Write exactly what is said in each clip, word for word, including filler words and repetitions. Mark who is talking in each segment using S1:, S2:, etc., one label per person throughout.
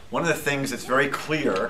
S1: one of the things that's very clear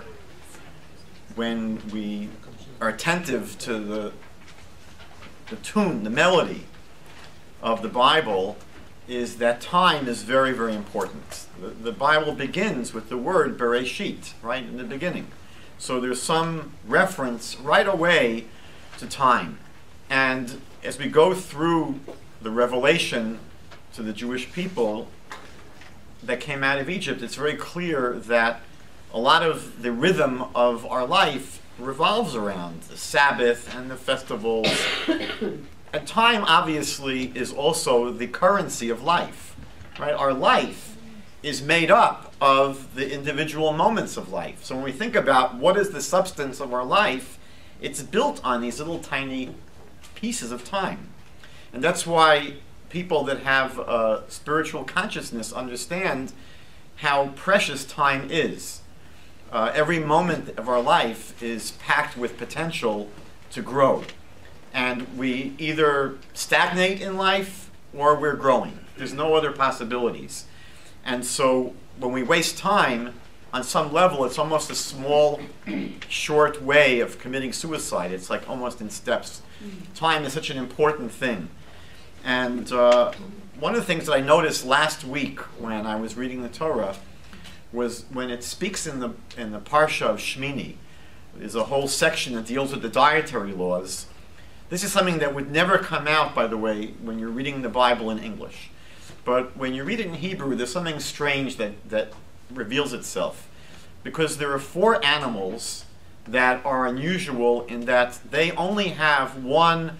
S1: when we are attentive to the, the tune, the melody of the Bible, is that time is very, very important. The, the Bible begins with the word Bereshit, right, in the beginning. So there's some reference right away to time. And as we go through the revelation to the Jewish people that came out of Egypt, it's very clear that a lot of the rhythm of our life revolves around the Sabbath and the festivals. And time, obviously, is also the currency of life, right? Our life is made up of the individual moments of life. So when we think about what is the substance of our life, it's built on these little tiny pieces of time. And that's why people that have a spiritual consciousness understand how precious time is. Uh, every moment of our life is packed with potential to grow. And we either stagnate in life or we're growing. There's no other possibilities. And so when we waste time, on some level, it's almost a small, short way of committing suicide. It's like almost in steps. Time is such an important thing. And uh, one of the things that I noticed last week when I was reading the Torah was when it speaks in the, in the Parsha of Shmini, there's a whole section that deals with the dietary laws. This is something that would never come out, by the way, when you're reading the Bible in English. But when you read it in Hebrew, there's something strange that, that reveals itself. Because there are four animals that are unusual in that they only have one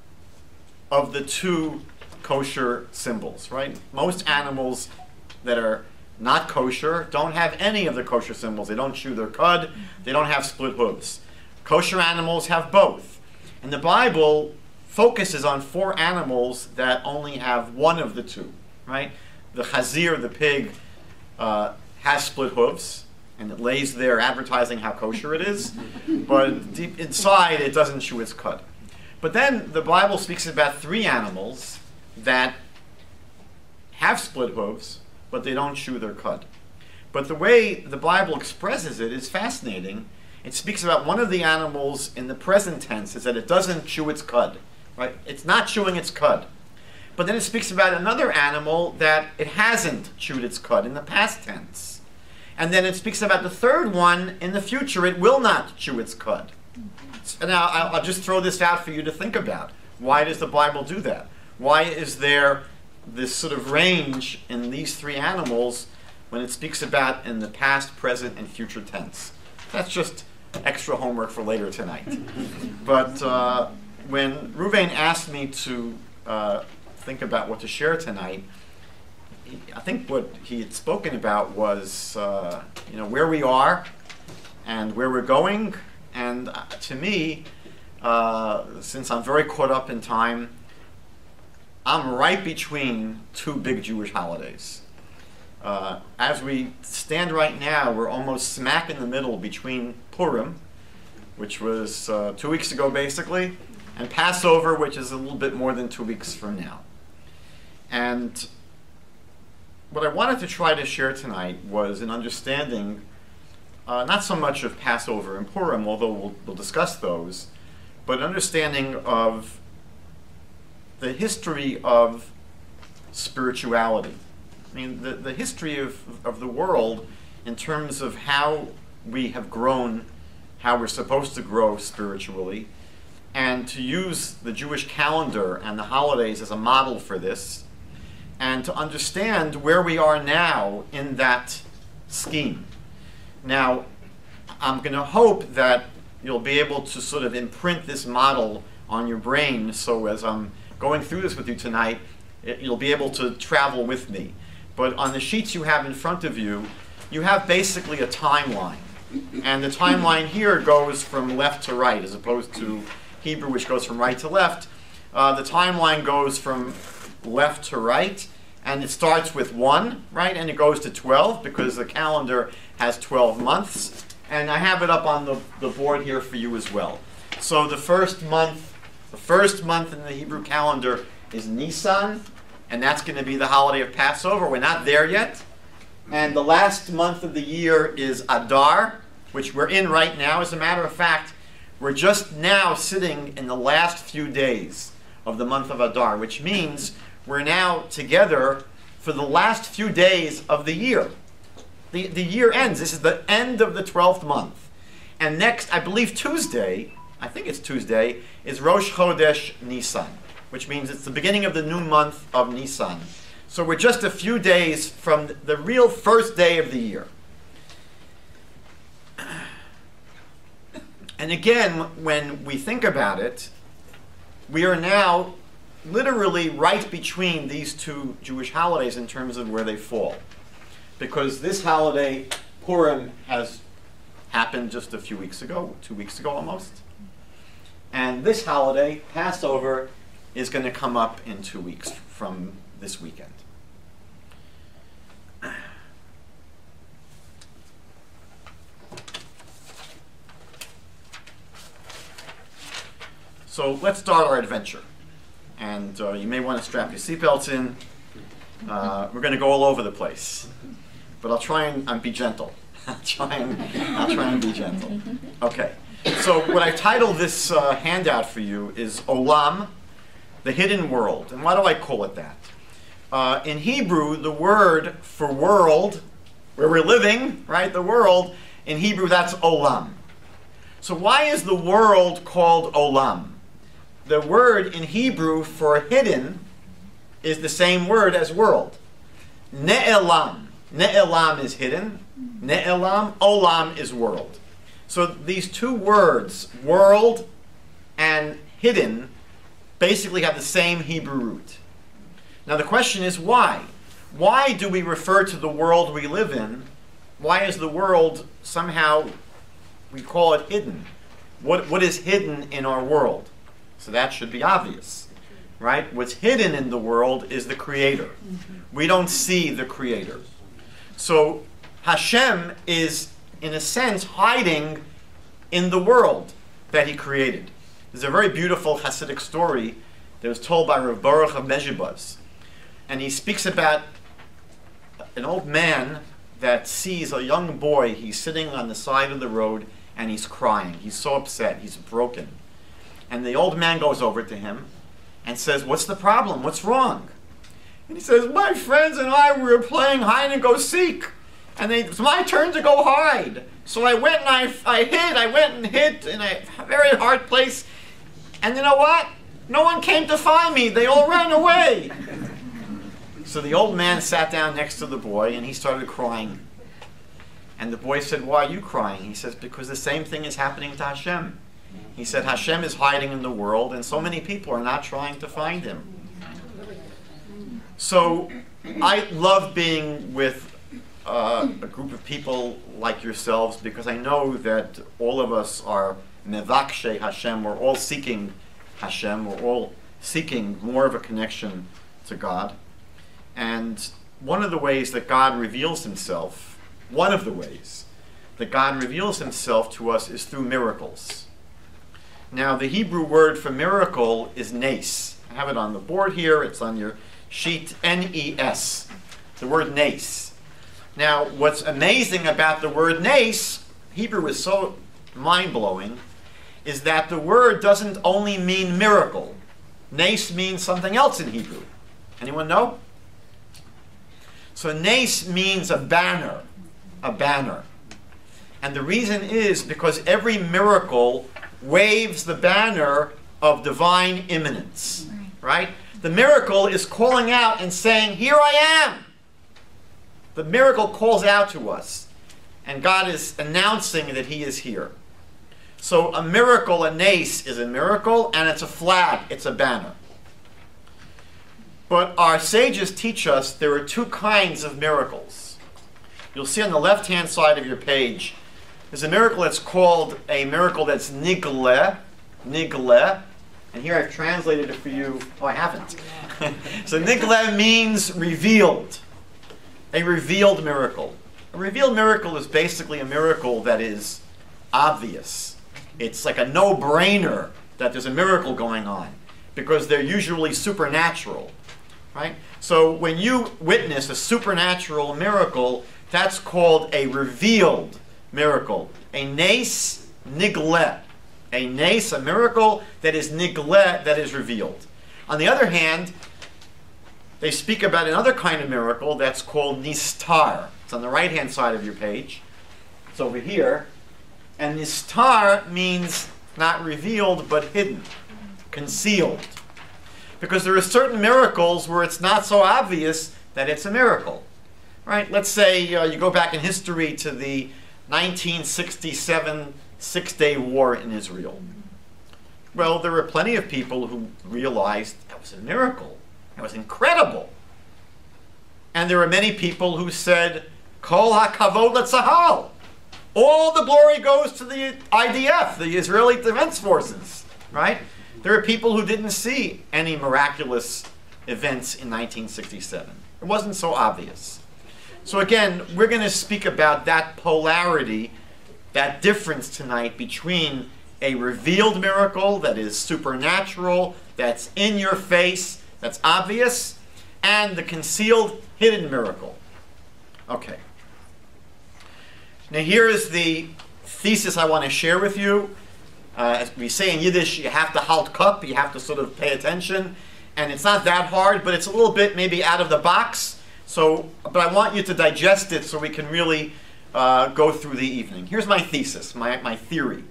S1: of the two kosher symbols, right? Most animals that are not kosher don't have any of the kosher symbols. They don't chew their cud. They don't have split hooves. Kosher animals have both. And the Bible focuses on four animals that only have one of the two, right? The chazir, the pig, uh, has split hooves, and it lays there advertising how kosher it is, but deep inside it doesn't chew its cud. But then the Bible speaks about three animals that have split hooves, but they don't chew their cud. But the way the Bible expresses it is fascinating. It speaks about one of the animals in the present tense is that it doesn't chew its cud, right? It's not chewing its cud. But then it speaks about another animal that it hasn't chewed its cud in the past tense. And then it speaks about the third one in the future, it will not chew its cud. So now I'll, I'll just throw this out for you to think about. Why does the Bible do that? Why is there this sort of range in these three animals when it speaks about in the past, present, and future tense? That's just extra homework for later tonight. But uh, when Ruvain asked me to uh, think about what to share tonight, he, I think what he had spoken about was uh, you know, where we are and where we're going. And uh, to me, uh, since I'm very caught up in time, I'm right between two big Jewish holidays. Uh, as we stand right now, we're almost smack in the middle between Purim, which was uh, two weeks ago basically, and Passover, which is a little bit more than two weeks from now. And what I wanted to try to share tonight was an understanding, uh, not so much of Passover and Purim, although we'll, we'll discuss those, but an understanding of the history of spirituality. I mean, the, the history of, of the world in terms of how we have grown, how we're supposed to grow spiritually, and to use the Jewish calendar and the holidays as a model for this, and to understand where we are now in that scheme. Now, I'm going to hope that you'll be able to sort of imprint this model on your brain, so as I'm going through this with you tonight, it, you'll be able to travel with me. But on the sheets you have in front of you, you have basically a timeline. And the timeline here goes from left to right, as opposed to Hebrew, which goes from right to left. Uh, the timeline goes from left to right, and it starts with one, right, and it goes to twelve, because the calendar has twelve months. And I have it up on the, the board here for you as well. So the first month, the first month in the Hebrew calendar is Nisan, and that's going to be the holiday of Passover. We're not there yet, And the last month of the year is Adar, which we're in right now. As a matter of fact, we're just now sitting in the last few days of the month of Adar, which means we're now together for the last few days of the year. The, the year ends. This is the end of the twelfth month. And next, I believe Tuesday, I think it's Tuesday, is Rosh Chodesh Nisan, which means it's the beginning of the new month of Nisan. So we're just a few days from the real first day of the year. And again, when we think about it, we are now literally right between these two Jewish holidays in terms of where they fall. Because this holiday, Purim, has happened just a few weeks ago, two weeks ago almost. And this holiday, Passover, is going to come up in two weeks from this weekend. So let's start our adventure. And uh, you may want to strap your seatbelts in. Uh, we're going to go all over the place. But I'll try and um, be gentle. I'll try and I'll try and be gentle. Okay. So what I titled this uh, handout for you is Olam, the hidden world. And why do I call it that? Uh, in Hebrew, the word for world, where we're living, right, the world, in Hebrew, that's Olam. So why is the world called Olam? The word in Hebrew for hidden is the same word as world. Ne'elam. Ne'elam is hidden. Ne'elam, olam is world. So these two words, world and hidden, basically have the same Hebrew root. Now the question is why? Why do we refer to the world we live in? Why is the world somehow, we call it hidden? What, what is hidden in our world? So that should be obvious, right? What's hidden in the world is the Creator. We don't see the Creator. So Hashem is, in a sense, hiding in the world that He created. There's a very beautiful Hasidic story that was told by Rav Baruch of Mezhibuz. And he speaks about an old man that sees a young boy. He's sitting on the side of the road and he's crying. He's so upset. He's broken. And the old man goes over to him and says, "What's the problem? What's wrong?" And he says, "My friends and I, we were playing hide and go seek. And they, it was my turn to go hide. So I went and I, I hid. I went and hid in a very hard place. And you know what? No one came to find me. They all ran away." So the old man sat down next to the boy and he started crying. And the boy said, "Why are you crying?" He says, "Because the same thing is happening to Hashem." He said, "Hashem is hiding in the world and so many people are not trying to find Him." So I love being with uh, a group of people like yourselves because I know that all of us are mevakshe Hashem. We're all seeking Hashem. We're all seeking more of a connection to God. And one of the ways that God reveals Himself, one of the ways that God reveals Himself to us is through miracles. Now, the Hebrew word for miracle is nes. I have it on the board here. It's on your sheet, N E S. The word nes. Now, what's amazing about the word nes, Hebrew is so mind-blowing, is that the word doesn't only mean miracle. Nes means something else in Hebrew. Anyone know? So nes means a banner. A banner. And the reason is because every miracle waves the banner of divine imminence, right? The miracle is calling out and saying, "Here I am." The miracle calls out to us, and God is announcing that He is here. So a miracle, a nes, is a miracle, and it's a flag, it's a banner. But our sages teach us there are two kinds of miracles. You'll see on the left-hand side of your page, there's a miracle that's called a miracle that's nigle, nigle, and here I've translated it for you. Oh, I haven't. So nigle means revealed, a revealed miracle. A revealed miracle is basically a miracle that is obvious. It's like a no-brainer that there's a miracle going on because they're usually supernatural, right? So when you witness a supernatural miracle, That's called a revealed miracle. A nes nigle. A nes, a miracle that is nigle, that is revealed. On the other hand, they speak about another kind of miracle that's called nistar. It's on the right-hand side of your page. It's over here. And nistar means not revealed, but hidden, concealed. Because there are certain miracles where it's not so obvious that it's a miracle. Right? Let's say uh, you go back in history to the nineteen sixty-seven Six-Day War in Israel. Well, there were plenty of people who realized that was a miracle. It was incredible. And there were many people who said, Kol HaKavod LeTzahal. All the glory goes to the I D F, the Israeli Defense Forces, right? There are people who didn't see any miraculous events in nineteen sixty-seven. It wasn't so obvious. So again, we're going to speak about that polarity, that difference tonight between a revealed miracle that is supernatural, that's in your face, that's obvious, and the concealed, hidden miracle. Okay. Now here is the thesis I want to share with you. Uh, as we say in Yiddish, you have to halt cup, you have to sort of pay attention. And it's not that hard, but it's a little bit maybe out of the box. So, but I want you to digest it so we can really uh, go through the evening. Here's my thesis, my, my theory.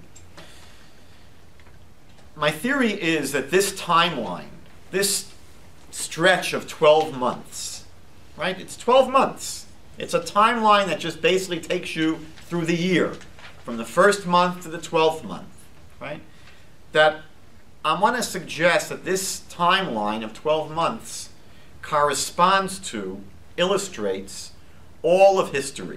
S1: My theory is that this timeline, this stretch of twelve months, right? It's twelve months. It's a timeline that just basically takes you through the year, from the first month to the twelfth month, right? That I want to suggest that this timeline of twelve months corresponds to, illustrates all of history.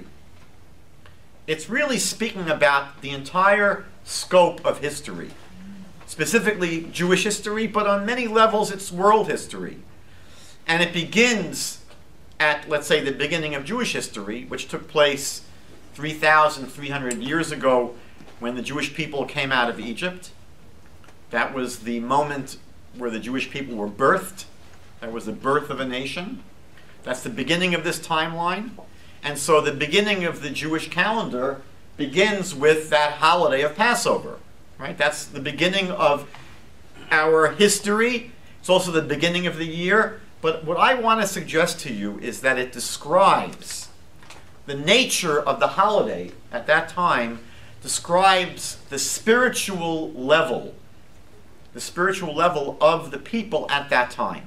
S1: It's really speaking about the entire scope of history, specifically Jewish history, but on many levels it's world history. And it begins at, let's say, the beginning of Jewish history, which took place three thousand three hundred years ago when the Jewish people came out of Egypt. That was the moment where the Jewish people were birthed. That was the birth of a nation. That's the beginning of this timeline. And so the beginning of the Jewish calendar begins with that holiday of Passover. Right? That's the beginning of our history. It's also the beginning of the year. But what I want to suggest to you is that it describes the nature of the holiday at that time, describes the spiritual level, the spiritual level of the people at that time.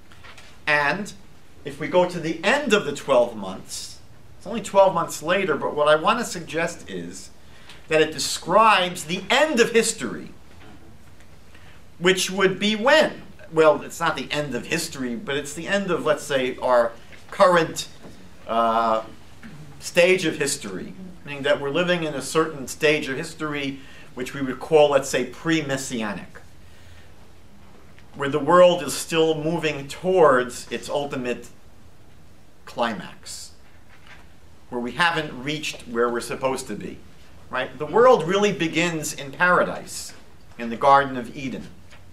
S1: And if we go to the end of the twelve months, it's only twelve months later, but what I want to suggest is that it describes the end of history, which would be when? Well, it's not the end of history, but it's the end of, let's say, our current uh, stage of history, meaning that we're living in a certain stage of history which we would call, let's say, pre-messianic, where the world is still moving towards its ultimate climax, where we haven't reached where we're supposed to be. Right? The world really begins in paradise, in the Garden of Eden.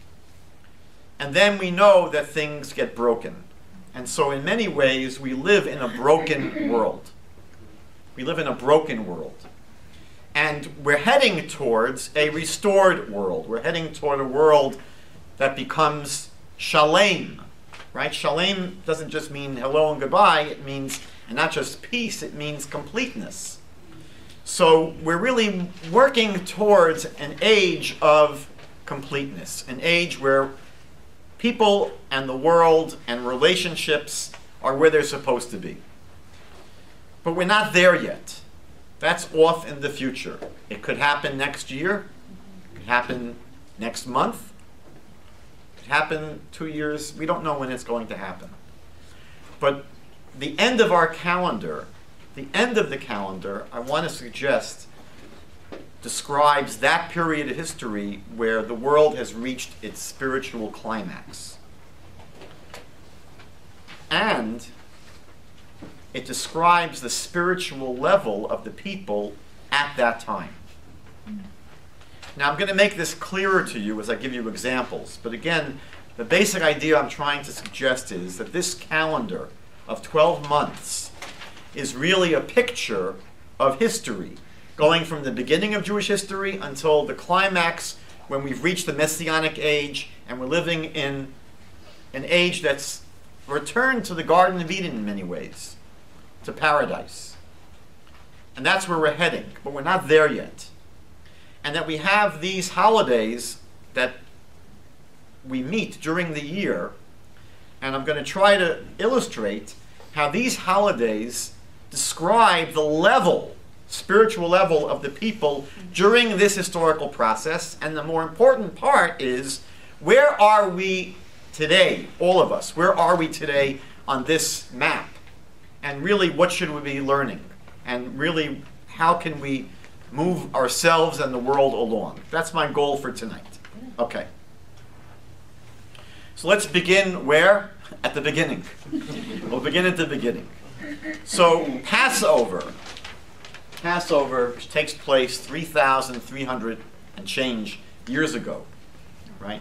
S1: And then we know that things get broken. And so in many ways, we live in a broken world. We live in a broken world. And we're heading towards a restored world. We're heading toward a world that becomes shalem. Right? Shalem doesn't just mean hello and goodbye. It means, and not just peace, it means completeness. So we're really working towards an age of completeness, an age where people and the world and relationships are where they're supposed to be. But we're not there yet. That's off in the future. It could happen next year. It could happen next month. It could happen two years. We don't know when it's going to happen. But the end of our calendar, the end of the calendar, I want to suggest, describes that period of history where the world has reached its spiritual climax. And it describes the spiritual level of the people at that time. Now, I'm going to make this clearer to you as I give you examples. But again, the basic idea I'm trying to suggest is that this calendar of twelve months is really a picture of history, going from the beginning of Jewish history until the climax when we've reached the Messianic age and we're living in an age that's returned to the Garden of Eden in many ways, to paradise. And that's where we're heading, but we're not there yet. And that we have these holidays that we meet during the year, and I'm going to try to illustrate how these holidays describe the level, spiritual level of the people during this historical process. And the more important part is, where are we today, all of us? Where are we today on this map? And really, what should we be learning? And really, how can we move ourselves and the world along? That's my goal for tonight. Okay. So let's begin where? At the beginning. We'll begin at the beginning. So Passover, Passover, which takes place three thousand three hundred and change years ago, right?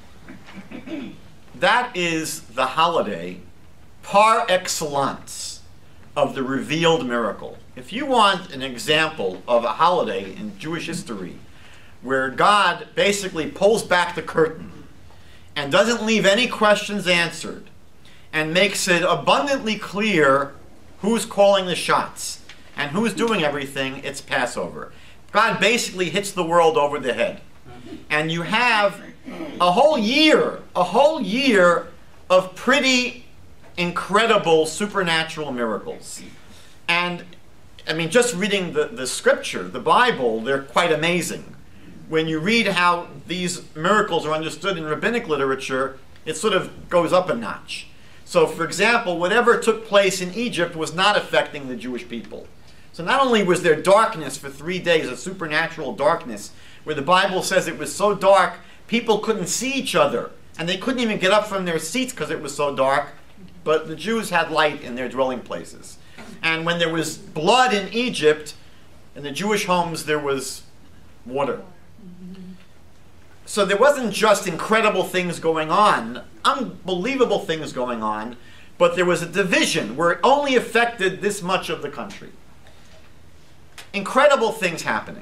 S1: That is the holiday par excellence of the revealed miracle. If you want an example of a holiday in Jewish history where God basically pulls back the curtain and doesn't leave any questions answered and makes it abundantly clear who's calling the shots and who's doing everything, it's Passover. God basically hits the world over the head. And you have a whole year, a whole year of pretty incredible supernatural miracles. And, I mean, just reading the, the scripture, the Bible, they're quite amazing. When you read how these miracles are understood in rabbinic literature, it sort of goes up a notch. So, for example, whatever took place in Egypt was not affecting the Jewish people. So not only was there darkness for three days, a supernatural darkness, where the Bible says it was so dark, people couldn't see each other, and they couldn't even get up from their seats because it was so dark, but the Jews had light in their dwelling places. And when there was blood in Egypt, in the Jewish homes, there was water. So there wasn't just incredible things going on, unbelievable things going on, but there was a division where it only affected this much of the country. Incredible things happening.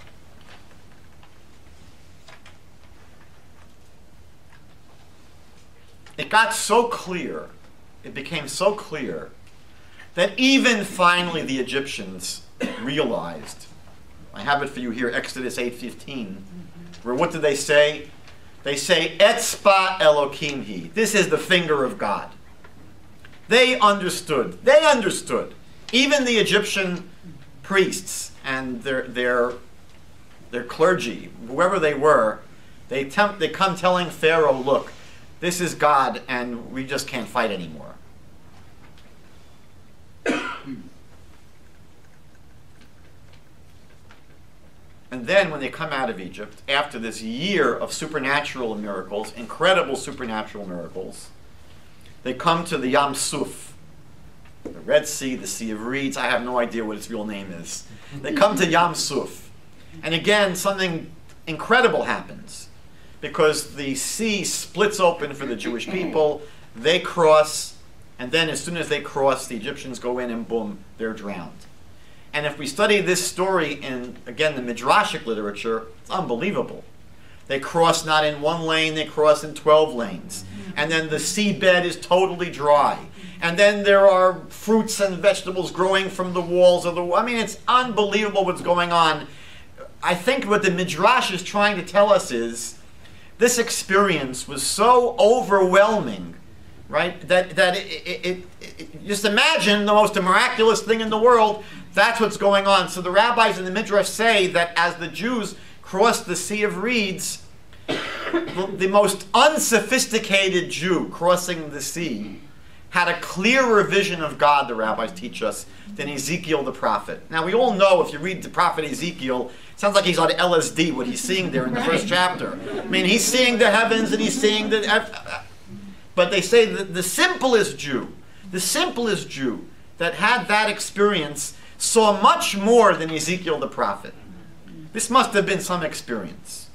S1: It got so clear, it became so clear, that even finally the Egyptians realized, I have it for you here, Exodus eight fifteen, where what do they say? They say, Etzba Elokim Hi. This is the finger of God. They understood. They understood. Even the Egyptian priests and their their their clergy, whoever they were, they tempt, they come telling Pharaoh, look, this is God and we just can't fight anymore. And then when they come out of Egypt, after this year of supernatural miracles, incredible supernatural miracles, they come to the Yam Suf, the Red Sea, the Sea of Reeds. I have no idea what its real name is. They come to Yam Suf. And again, something incredible happens, because the sea splits open for the Jewish people. They cross, and then as soon as they cross, the Egyptians go in and boom, they're drowned. And if we study this story in, again, the Midrashic literature, it's unbelievable. They cross not in one lane, they cross in twelve lanes. And then the seabed is totally dry. And then there are fruits and vegetables growing from the walls of the wall. I mean, it's unbelievable what's going on. I think what the Midrash is trying to tell us is, this experience was so overwhelming, right, that, that it, it, it, it, just imagine the most miraculous thing in the world. That's what's going on. So the rabbis in the Midrash say that as the Jews crossed the Sea of Reeds, the, the most unsophisticated Jew crossing the sea had a clearer vision of God, the rabbis teach us, than Ezekiel the prophet. Now we all know, if you read the prophet Ezekiel, it sounds like he's on L S D, what he's seeing there in the first chapter. I mean, he's seeing the heavens and he's seeing the... But they say that the simplest Jew, the simplest Jew that had that experience saw much more than Ezekiel the prophet. This must have been some experience.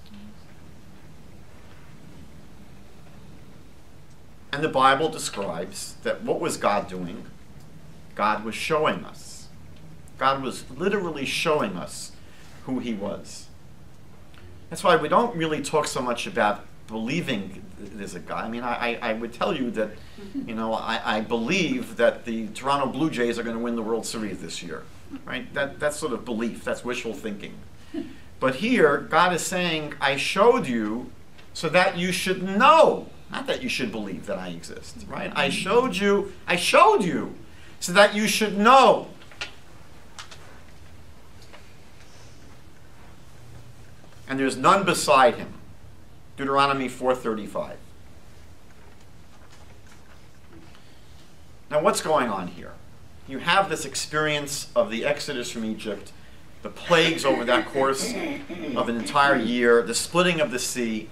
S1: And the Bible describes that what was God doing? God was showing us. God was literally showing us who he was. That's why we don't really talk so much about believing there's a God. I mean, I, I would tell you that, you know, I, I believe that the Toronto Blue Jays are going to win the World Series this year, right? That, that's sort of belief. That's wishful thinking. But here, God is saying, I showed you so that you should know, not that you should believe that I exist, right? I showed you, I showed you so that you should know. And there's none beside him. Deuteronomy four thirty-five. Now what's going on here? You have this experience of the Exodus from Egypt, the plagues over that course of an entire year, the splitting of the sea.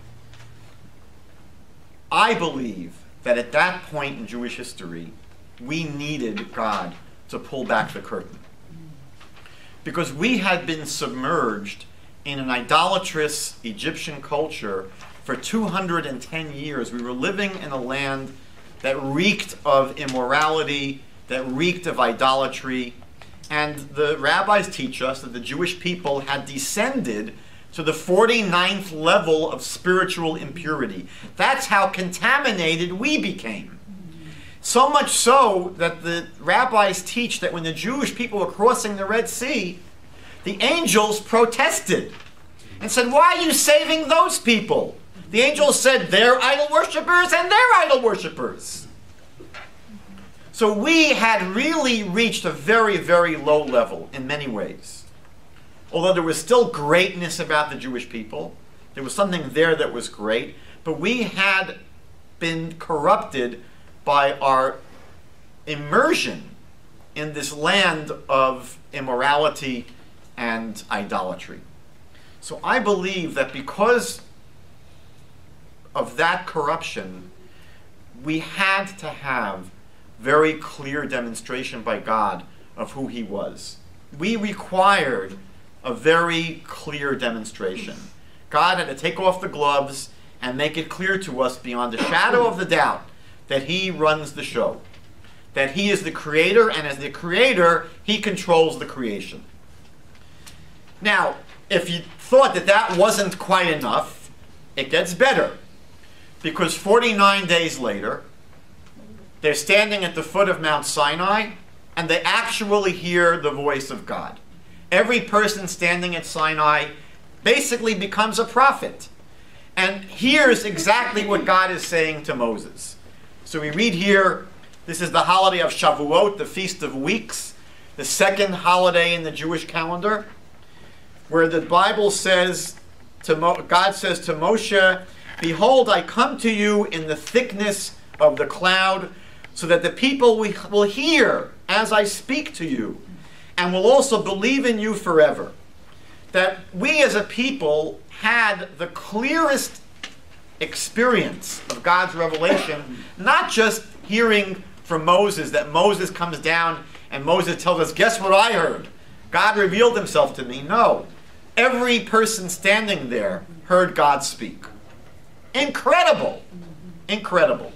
S1: I believe that at that point in Jewish history, we needed God to pull back the curtain. Because we had been submerged in an idolatrous Egyptian culture for two hundred ten years. We were living in a land that reeked of immorality, that reeked of idolatry. And the rabbis teach us that the Jewish people had descended to the forty-ninth level of spiritual impurity. That's how contaminated we became. So much so that the rabbis teach that when the Jewish people were crossing the Red Sea, the angels protested and said, why are you saving those people? The angels said, they're idol worshippers and they're idol worshippers. So we had really reached a very, very low level in many ways. Although there was still greatness about the Jewish people, there was something there that was great, but we had been corrupted by our immersion in this land of immorality and idolatry. So I believe that because of that corruption, we had to have very clear demonstration by God of who he was. We required a very clear demonstration. God had to take off the gloves and make it clear to us beyond a shadow of the doubt that he runs the show, that he is the creator, and as the creator, he controls the creation. Now, if you thought that that wasn't quite enough, it gets better. Because forty-nine days later, they're standing at the foot of Mount Sinai, and they actually hear the voice of God. Every person standing at Sinai basically becomes a prophet and hears exactly what God is saying to Moses. So we read here, this is the holiday of Shavuot, the Feast of Weeks, the second holiday in the Jewish calendar, where the Bible says, to Mo God says to Moshe, behold, I come to you in the thickness of the cloud, so that the people will hear as I speak to you, and will also believe in you forever. That we as a people had the clearest experience of God's revelation, not just hearing from Moses, that Moses comes down and Moses tells us, guess what I heard? God revealed himself to me. No. Every person standing there heard God speak. Incredible. Incredible.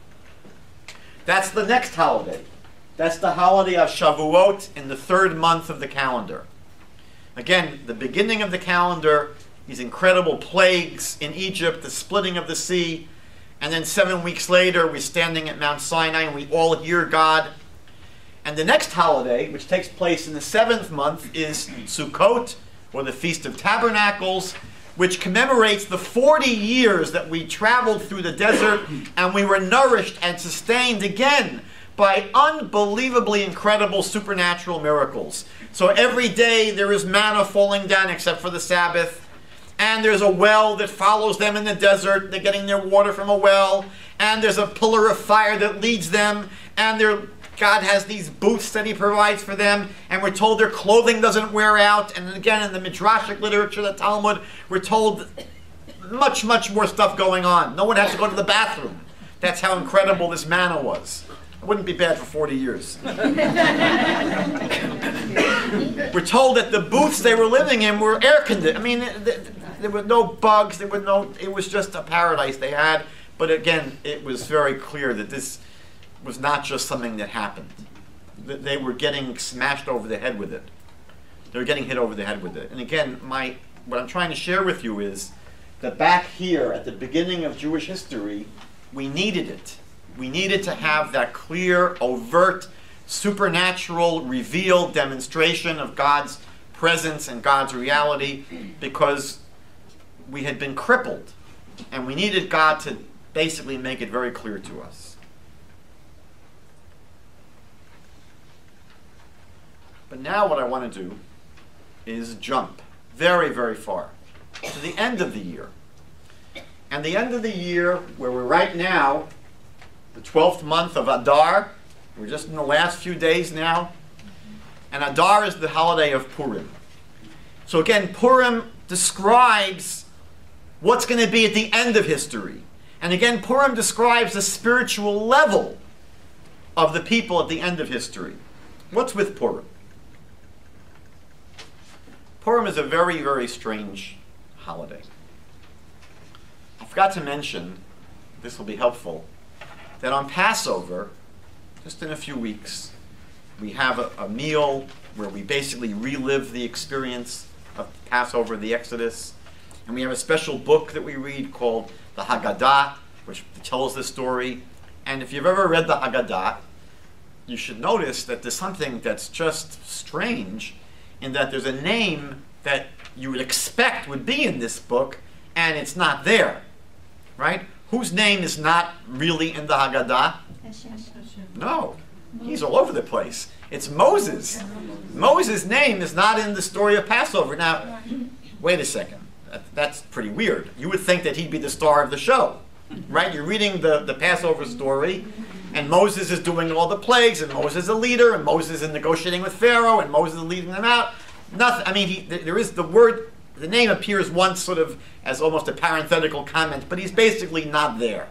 S1: That's the next holiday. That's the holiday of Shavuot in the third month of the calendar. Again, the beginning of the calendar, these incredible plagues in Egypt, the splitting of the sea, and then seven weeks later, we're standing at Mount Sinai and we all hear God. And the next holiday, which takes place in the seventh month, is Sukkot, or the Feast of Tabernacles, which commemorates the forty years that we traveled through the desert and we were nourished and sustained again by unbelievably incredible supernatural miracles. So every day there is manna falling down except for the Sabbath, and there's a well that follows them in the desert. They're getting their water from a well, and there's a pillar of fire that leads them, and they're God has these booths that he provides for them, and we're told their clothing doesn't wear out. And again, in the Midrashic literature, the Talmud, we're told much, much more stuff going on. No one has to go to the bathroom. That's how incredible this manna was. It wouldn't be bad for forty years. We're told that the booths they were living in were air-conditioned. I mean, there were no bugs. There were no. It was just a paradise they had. But again, it was very clear that this was not just something that happened. th they were getting smashed over the head with it. They were getting hit over the head with it. And again, my what I'm trying to share with you is that back here at the beginning of Jewish history, we needed it. We needed to have that clear, overt, supernatural, revealed demonstration of God's presence and God's reality, because we had been crippled, and we needed God to basically make it very clear to us. But now what I want to do is jump very, very far to the end of the year. And the end of the year, where we're right now, the twelfth month of Adar, we're just in the last few days now, and Adar is the holiday of Purim. So again, Purim describes what's going to be at the end of history. And again, Purim describes the spiritual level of the people at the end of history. What's with Purim? Purim is a very, very strange holiday. I forgot to mention, this will be helpful, that on Passover, just in a few weeks, we have a, a meal where we basically relive the experience of Passover, the Exodus. And we have a special book that we read called the Haggadah, which tells the story. And if you've ever read the Haggadah, you should notice that there's something that's just strange, in that there's a name that you would expect would be in this book, and it's not there, right? Whose name is not really in the Haggadah? No, he's all over the place. It's Moses. Moses' name is not in the story of Passover. Now, wait a second. That's pretty weird. You would think that he'd be the star of the show, right? You're reading the, the Passover story, and Moses is doing all the plagues, and Moses is a leader, and Moses is negotiating with Pharaoh, and Moses is leading them out. Nothing. I mean, he, there is the word, the name appears once sort of as almost a parenthetical comment, but he's basically not there.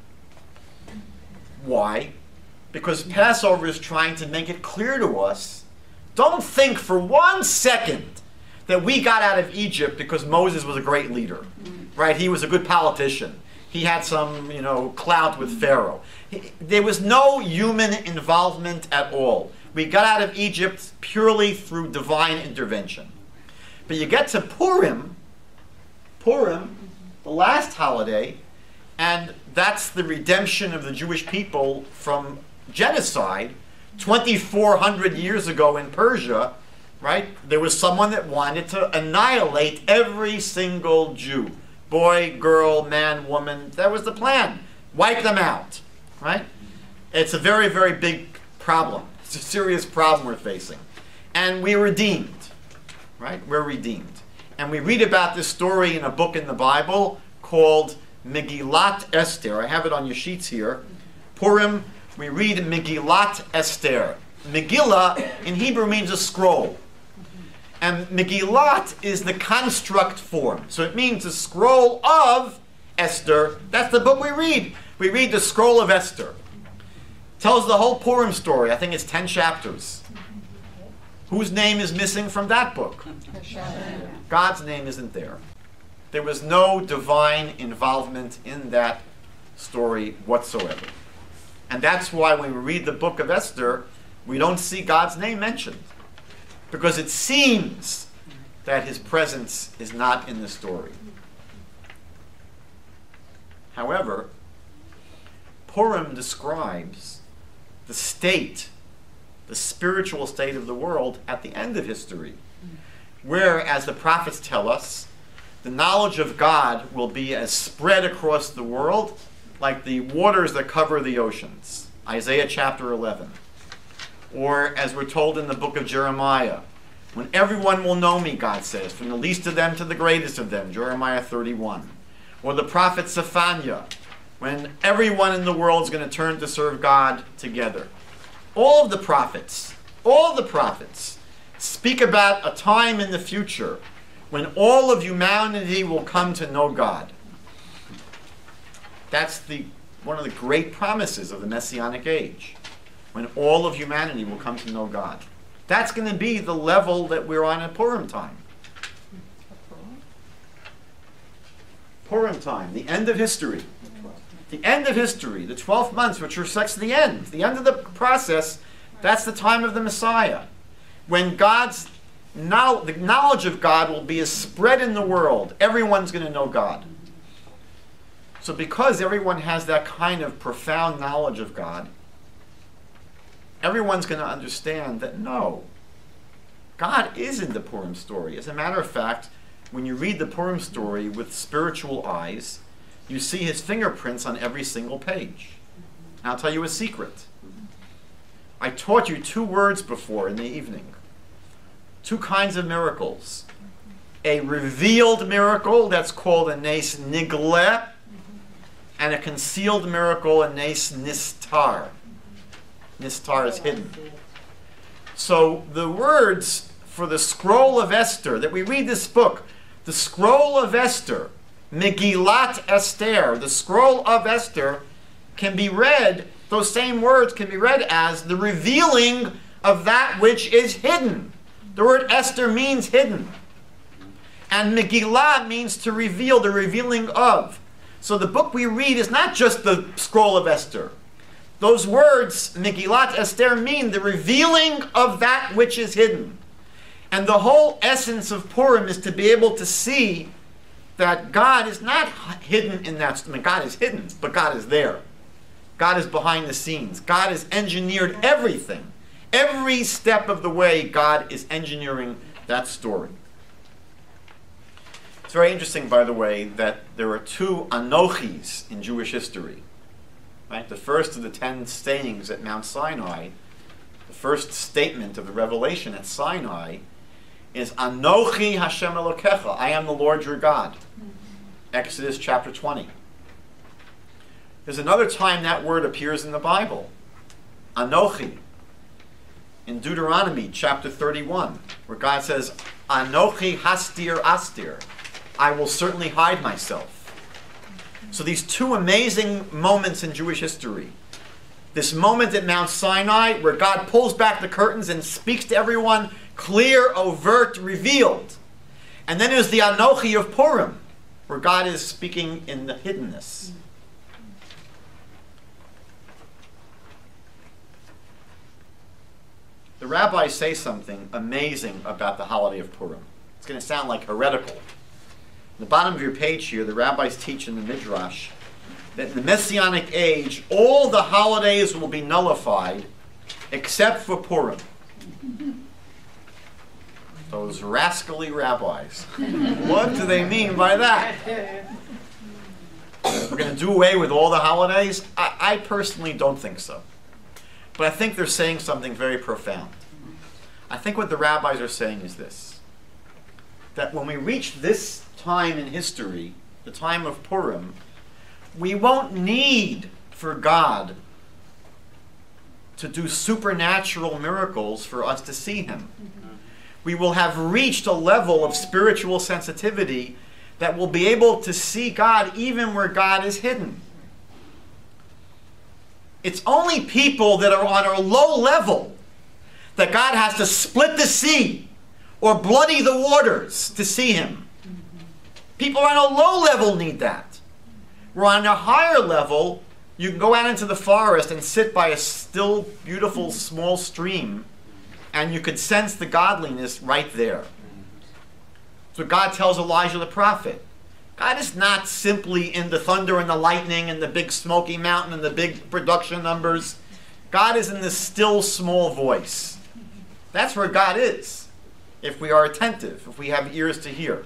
S1: Why? Because Passover is trying to make it clear to us, don't think for one second that we got out of Egypt because Moses was a great leader, right? He was a good politician. He had some, you know, clout with Pharaoh. He, there was no human involvement at all. We got out of Egypt purely through divine intervention. But you get to Purim, Purim, the last holiday, and that's the redemption of the Jewish people from genocide twenty-four hundred years ago in Persia, right? There was someone that wanted to annihilate every single Jew. Boy, girl, man, woman. That was the plan. Wipe them out, right? It's a very, very big problem. It's a serious problem we're facing. And we're redeemed, right? We're redeemed. And we read about this story in a book in the Bible called Megillat Esther. I have it on your sheets here. Purim, we read Megillat Esther. Megillah in Hebrew means a scroll. And Megillat is the construct form. So it means the scroll of Esther. That's the book we read. We read the scroll of Esther. Tells the whole Purim story. I think it's ten chapters. Whose name is missing from that book? God's name isn't there. There was no divine involvement in that story whatsoever. And that's why when we read the book of Esther, we don't see God's name mentioned. Because it seems that his presence is not in the story. However, Purim describes the state, the spiritual state of the world at the end of history, where, as the prophets tell us, the knowledge of God will be as spread across the world like the waters that cover the oceans. Isaiah chapter eleven. Or, as we're told in the book of Jeremiah, when everyone will know me, God says, from the least of them to the greatest of them, Jeremiah thirty-one. Or the prophet Zephaniah, when everyone in the world is going to turn to serve God together. All of the prophets, all of the prophets speak about a time in the future when all of humanity will come to know God. That's the, one of the great promises of the Messianic age, when all of humanity will come to know God. That's going to be the level that we're on at Purim time. Purim time, the end of history. The end of history, the twelfth months, which reflects the end, the end of the process. That's the time of the Messiah, when God's now the knowledge of God will be as spread in the world. Everyone's going to know God. So because everyone has that kind of profound knowledge of God, everyone's going to understand that no, God is in the Purim story. As a matter of fact, when you read the Purim story with spiritual eyes, you see his fingerprints on every single page. And I'll tell you a secret. I taught you two words before in the evening. Two kinds of miracles. A revealed miracle that's called a nes nigleh, and a concealed miracle, a nes nistar. Nistar is hidden. So the words for the scroll of Esther, that we read this book, the scroll of Esther, Megillat Esther, the scroll of Esther, can be read, those same words can be read as the revealing of that which is hidden. The word Esther means hidden. And Megillah means to reveal, the revealing of. So the book we read is not just the scroll of Esther. Those words, Megillat Esther, mean the revealing of that which is hidden. And the whole essence of Purim is to be able to see that God is not hidden in that. I mean, God is hidden, but God is there. God is behind the scenes. God has engineered everything. Every step of the way, God is engineering that story. It's very interesting, by the way, that there are two Anochis in Jewish history. Right? The first of the ten sayings at Mount Sinai, the first statement of the revelation at Sinai, is Anochi Hashem Elokecha, I am the Lord your God. Exodus chapter twenty. There's another time that word appears in the Bible. Anochi. In Deuteronomy chapter thirty-one, where God says, Anochi hastir astir, I will certainly hide myself. So these two amazing moments in Jewish history. This moment at Mount Sinai, where God pulls back the curtains and speaks to everyone, clear, overt, revealed. And then there's the Anochi of Purim, where God is speaking in the hiddenness. The rabbis say something amazing about the holiday of Purim. It's going to sound like heretical. At the bottom of your page here, the rabbis teach in the Midrash that in the Messianic age, all the holidays will be nullified except for Purim. Those rascally rabbis. What do they mean by that? We're going to do away with all the holidays? I, I personally don't think so. But I think they're saying something very profound. I think what the rabbis are saying is this: that when we reach this time in history, the time of Purim, we won't need for God to do supernatural miracles for us to see him. Mm-hmm. We will have reached a level of spiritual sensitivity that will be able to see God even where God is hidden. It's only people that are on a low level that God has to split the sea or bloody the waters to see him. People on a low level need that. We're on a higher level. You can go out into the forest and sit by a still, beautiful, small stream, and you could sense the godliness right there. So God tells Elijah the prophet, God is not simply in the thunder and the lightning and the big smoky mountain and the big production numbers. God is in the still small voice. That's where God is, if we are attentive, if we have ears to hear.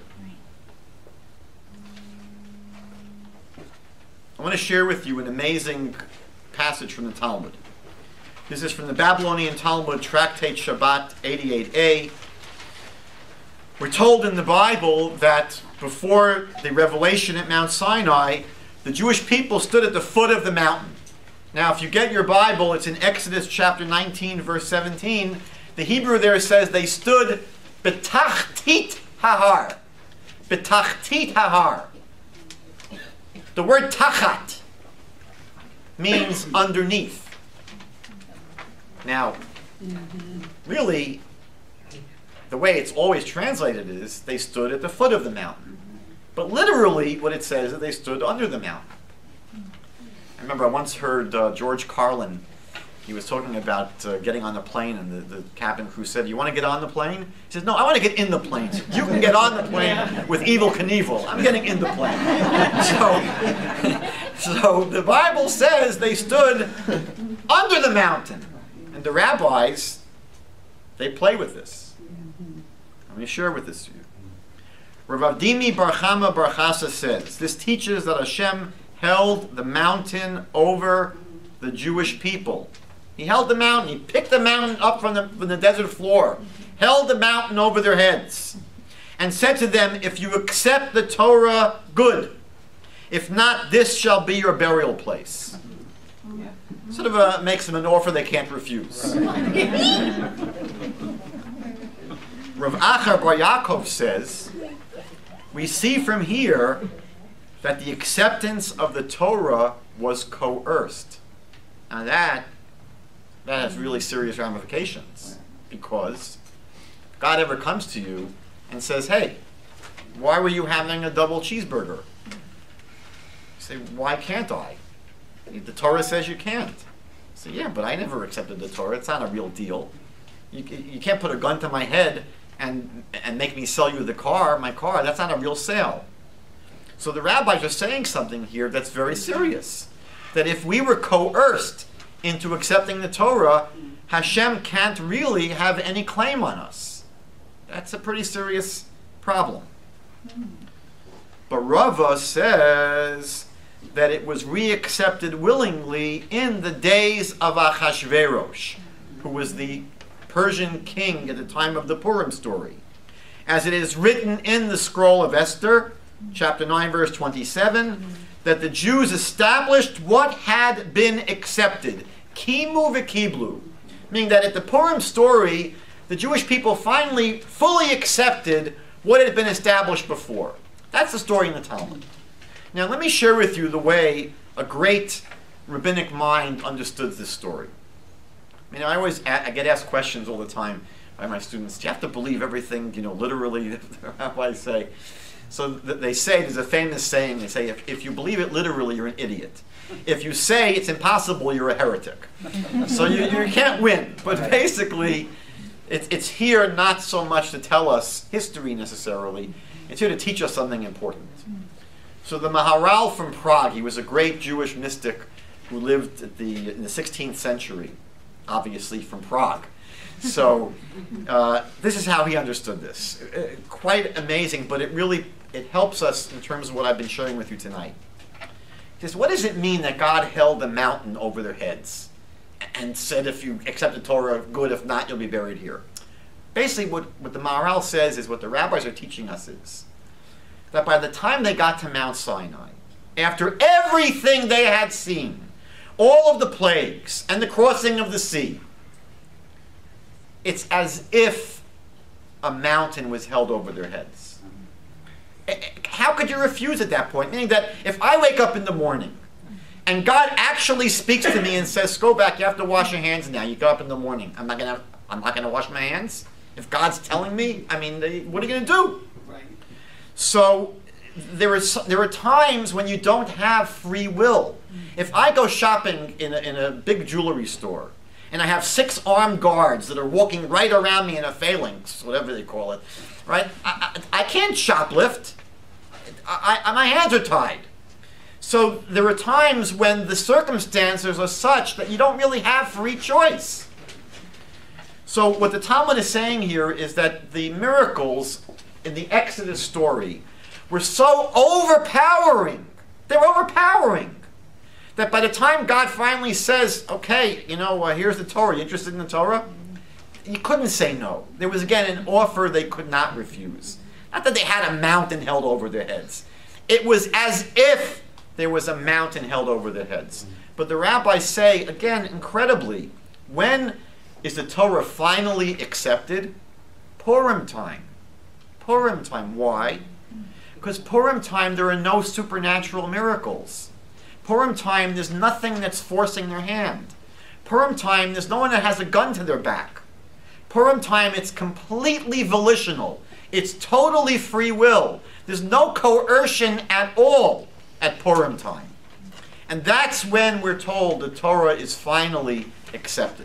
S1: I want to share with you an amazing passage from the Talmud. This is from the Babylonian Talmud, Tractate Shabbat eighty-eight a. We're told in the Bible that before the revelation at Mount Sinai, the Jewish people stood at the foot of the mountain. Now, if you get your Bible, it's in Exodus chapter nineteen, verse seventeen. The Hebrew there says they stood betachtit hahar. Betachtit hahar. The word tachat means underneath. Now, really, the way it's always translated is they stood at the foot of the mountain. But literally, what it says is that they stood under the mountain. I remember I once heard uh, George Carlin he was talking about uh, getting on the plane, and the, the cabin crew said, "You want to get on the plane?" He says, "No, I want to get in the plane. So you can get on the plane with Evel Knievel. I'm getting in the plane." So, so the Bible says they stood under the mountain, and the rabbis, they play with this. Let me share with this to you. Rav Avdimi Bar Chama Bar Chasa says, this teaches that Hashem held the mountain over the Jewish people. He held the mountain, he picked the mountain up from the, from the desert floor, held the mountain over their heads, and said to them, if you accept the Torah, good. If not, this shall be your burial place. Sort of uh, makes them an offer they can't refuse. Rav Achar Bar Yaakov says, we see from here that the acceptance of the Torah was coerced. Now that, that has really serious ramifications, because if God ever comes to you and says, hey, why were you having a double cheeseburger? You say, why can't I? The Torah says you can't. You say, yeah, but I never accepted the Torah. It's not a real deal. You, you can't put a gun to my head and, and make me sell you the car, my car. That's not a real sale. So the rabbis are saying something here that's very serious. That if we were coerced into accepting the Torah, Hashem can't really have any claim on us. That's a pretty serious problem. But Rava says that it was reaccepted willingly in the days of Achashverosh, who was the Persian king at the time of the Purim story. As it is written in the scroll of Esther, chapter nine, verse twenty-seven, that the Jews established what had been accepted. Kimu v'kiblu. Meaning that at the Purim story, the Jewish people finally fully accepted what had been established before. That's the story in the Talmud. Now let me share with you the way a great rabbinic mind understood this story. I mean, I always I get asked questions all the time by my students. Do you have to believe everything, you know, literally? How do I say? So th they say, there's a famous saying, they say, if, if you believe it literally, you're an idiot. If you say it's impossible, you're a heretic. So you, you can't win. But basically, it, it's here not so much to tell us history necessarily. It's here to teach us something important. So the Maharal from Prague, he was a great Jewish mystic who lived at the, in the sixteenth century, obviously from Prague. So uh, this is how he understood this. Uh, quite amazing, but it really it helps us in terms of what I've been sharing with you tonight. He says, what does it mean that God held a mountain over their heads and said, if you accept the Torah, good, if not, you'll be buried here? Basically, what, what the Maharal says is what the rabbis are teaching us is that by the time they got to Mount Sinai, after everything they had seen, all of the plagues and the crossing of the sea, it's as if a mountain was held over their heads. How could you refuse at that point? Meaning that if I wake up in the morning and God actually speaks to me and says, Skobac, you have to wash your hands now. You get up in the morning. I'm not gonna, I'm not gonna wash my hands. If God's telling me, I mean, they, what are you gonna do? Right. So there is there are times when you don't have free will. If I go shopping in a, in a big jewelry store, and I have six armed guards that are walking right around me in a phalanx, whatever they call it, right? I, I, I can't shoplift. I, I, my hands are tied. So there are times when the circumstances are such that you don't really have free choice. So what the Talmud is saying here is that the miracles in the Exodus story were so overpowering. They're overpowering. That by the time God finally says, okay, you know, uh, here's the Torah, you interested in the Torah? You couldn't say no. There was, again, an offer they could not refuse. Not that they had a mountain held over their heads. It was as if there was a mountain held over their heads. But the rabbis say, again, incredibly, when is the Torah finally accepted? Purim time. Purim time. Why? Because Purim time, there are no supernatural miracles. Purim time, there's nothing that's forcing their hand. Purim time, there's no one that has a gun to their back. Purim time, it's completely volitional. It's totally free will. There's no coercion at all at Purim time. And that's when we're told the Torah is finally accepted.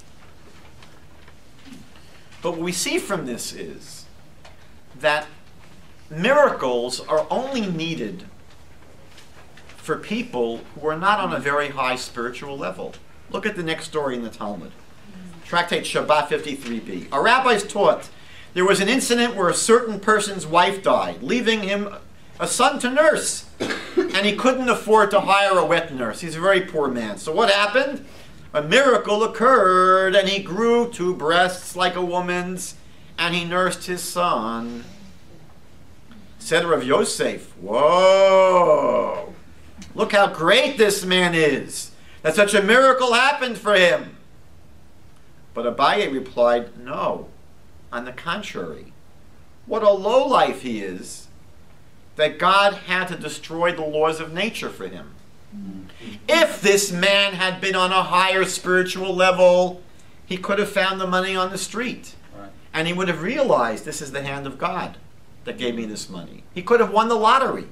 S1: But what we see from this is that miracles are only needed for people who are not on a very high spiritual level. Look at the next story in the Talmud. Tractate Shabbat fifty-three b. Our rabbis taught there was an incident where a certain person's wife died, leaving him a son to nurse. And he couldn't afford to hire a wet nurse. He's a very poor man. So what happened? A miracle occurred, and he grew two breasts like a woman's, and he nursed his son. Said Rav Yosef, whoa, look how great this man is, that such a miracle happened for him. But Abaye replied, no, on the contrary, what a lowlife he is, that God had to destroy the laws of nature for him. If this man had been on a higher spiritual level, he could have found the money on the street. Right. And he would have realized this is the hand of God that gave me this money. He could have won the lottery.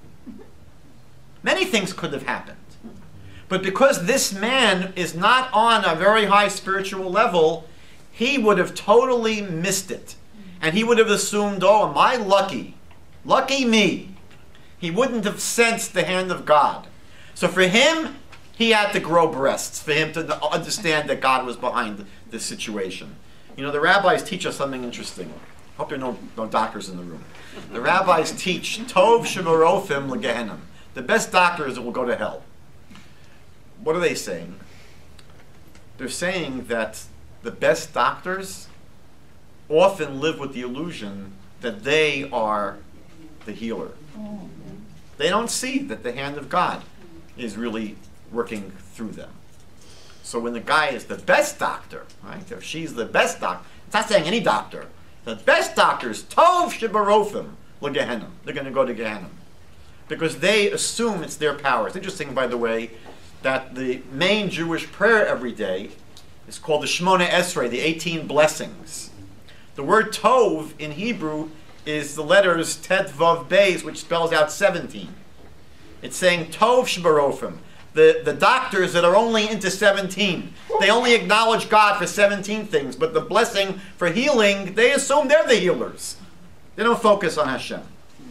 S1: Many things could have happened. But because this man is not on a very high spiritual level, he would have totally missed it. And he would have assumed, oh, am I lucky? Lucky me. He wouldn't have sensed the hand of God. So for him, he had to grow breasts for him to understand that God was behind this situation. You know, the rabbis teach us something interesting. I hope there are no, no doctors in the room. The rabbis teach Tov Shemarofim Legehenim. The best doctors will go to hell. What are they saying? They're saying that the best doctors often live with the illusion that they are the healer. They don't see that the hand of God is really working through them. So when the guy is the best doctor, right? If she's the best doctor, it's not saying any doctor. The best doctors, Tov Shebarofim, Legehenim. They're going to go to Gehenna. Because they assume it's their power. It's interesting, by the way, that the main Jewish prayer every day is called the Shemona Esrei, the eighteen blessings. The word Tov in Hebrew is the letters Tet Vav Beis, which spells out seventeen. It's saying Tov Shbarofim. The, the doctors that are only into seventeen, they only acknowledge God for seventeen things, but the blessing for healing, they assume they're the healers. They don't focus on Hashem.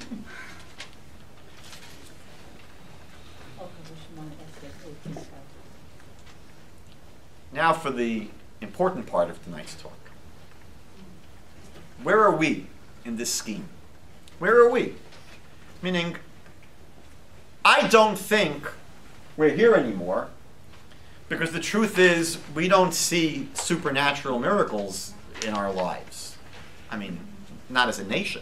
S1: Now for the important part of tonight's talk. Where are we in this scheme? Where are we? Meaning, I don't think we're here anymore, because the truth is we don't see supernatural miracles in our lives. I mean, not as a nation.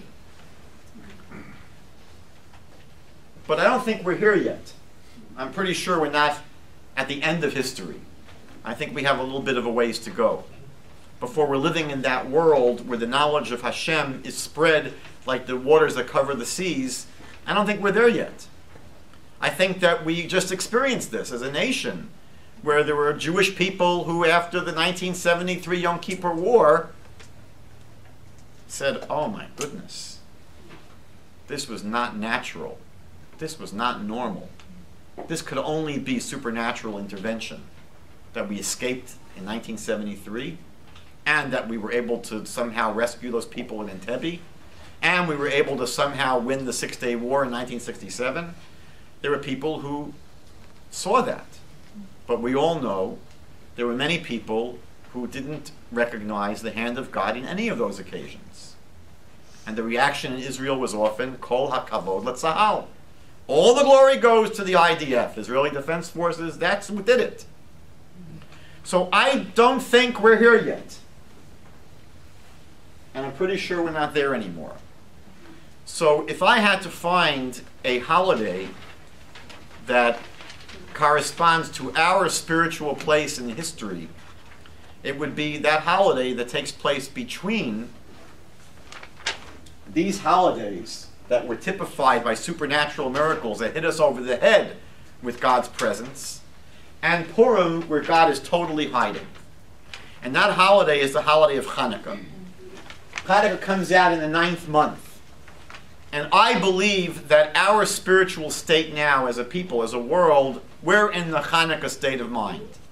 S1: But I don't think we're here yet. I'm pretty sure we're not at the end of history. I think we have a little bit of a ways to go before we're living in that world where the knowledge of Hashem is spread like the waters that cover the seas. I don't think we're there yet. I think that we just experienced this as a nation, where there were Jewish people who, after the nineteen seventy-three Yom Kippur War, said, oh my goodness, this was not natural. This was not normal. This could only be supernatural intervention. That we escaped in nineteen seventy-three, and that we were able to somehow rescue those people in Entebbe, and we were able to somehow win the Six-Day War in nineteen sixty-seven. There were people who saw that. But we all know there were many people who didn't recognize the hand of God in any of those occasions. And the reaction in Israel was often, Kol HaKavod LeTzahal. All the glory goes to the I D F, Israeli Defense Forces. That's who did it. So I don't think we're here yet. And I'm pretty sure we're not there anymore. So if I had to find a holiday that corresponds to our spiritual place in history, it would be that holiday that takes place between these holidays that were typified by supernatural miracles that hit us over the head with God's presence, and Purim, where God is totally hiding. And that holiday is the holiday of Hanukkah. Hanukkah comes out in the ninth month. And I believe that our spiritual state now as a people, as a world, we're in the Hanukkah state of mind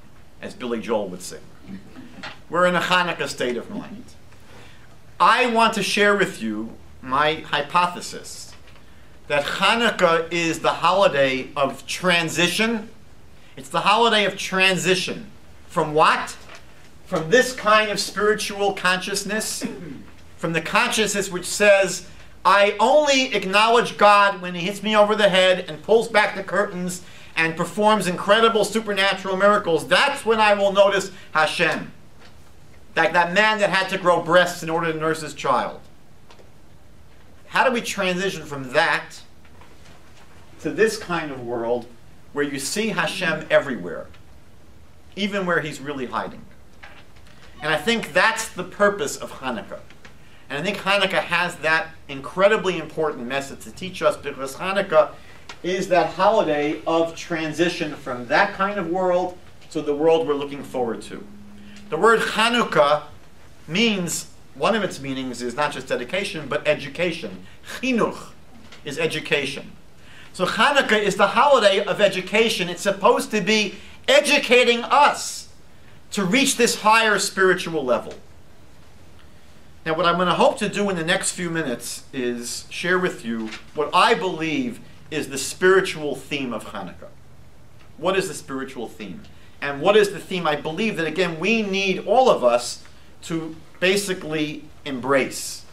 S1: as Billy Joel would sing. We're in a Hanukkah state of mind. I want to share with you my hypothesis that Hanukkah is the holiday of transition. It's the holiday of transition. From what? From this kind of spiritual consciousness, from the consciousness which says, I only acknowledge God when He hits me over the head and pulls back the curtains and performs incredible supernatural miracles. That's when I will notice Hashem. Like that man that had to grow breasts in order to nurse his child. How do we transition from that to this kind of world where you see Hashem everywhere, even where He's really hiding? And I think that's the purpose of Hanukkah. And I think Hanukkah has that incredibly important message to teach us, because Hanukkah is that holiday of transition from that kind of world to the world we're looking forward to. The word Hanukkah means, one of its meanings is not just dedication, but education. Chinuch is education. So Hanukkah is the holiday of education. It's supposed to be educating us to reach this higher spiritual level. Now, what I'm going to hope to do in the next few minutes is share with you what I believe is the spiritual theme of Hanukkah. What is the spiritual theme? And what is the theme I believe that, again, we need, all of us, to basically embrace?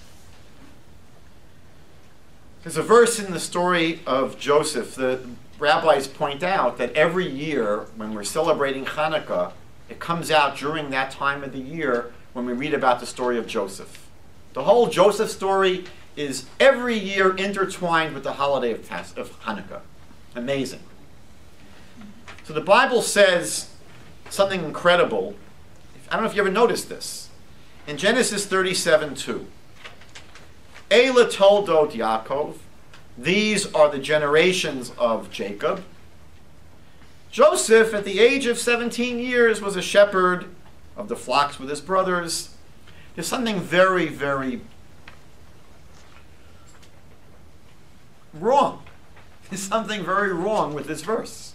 S1: There's a verse in the story of Joseph. The rabbis point out that every year when we're celebrating Hanukkah, it comes out during that time of the year when we read about the story of Joseph. The whole Joseph story is every year intertwined with the holiday of, of Hanukkah. Amazing. So the Bible says something incredible. I don't know if you ever noticed this. In Genesis thirty-seven two, Eila toldot Yaakov, these are the generations of Jacob. Joseph, at the age of seventeen years, was a shepherd of the flocks with his brothers. There's something very, very wrong. There's something very wrong with this verse.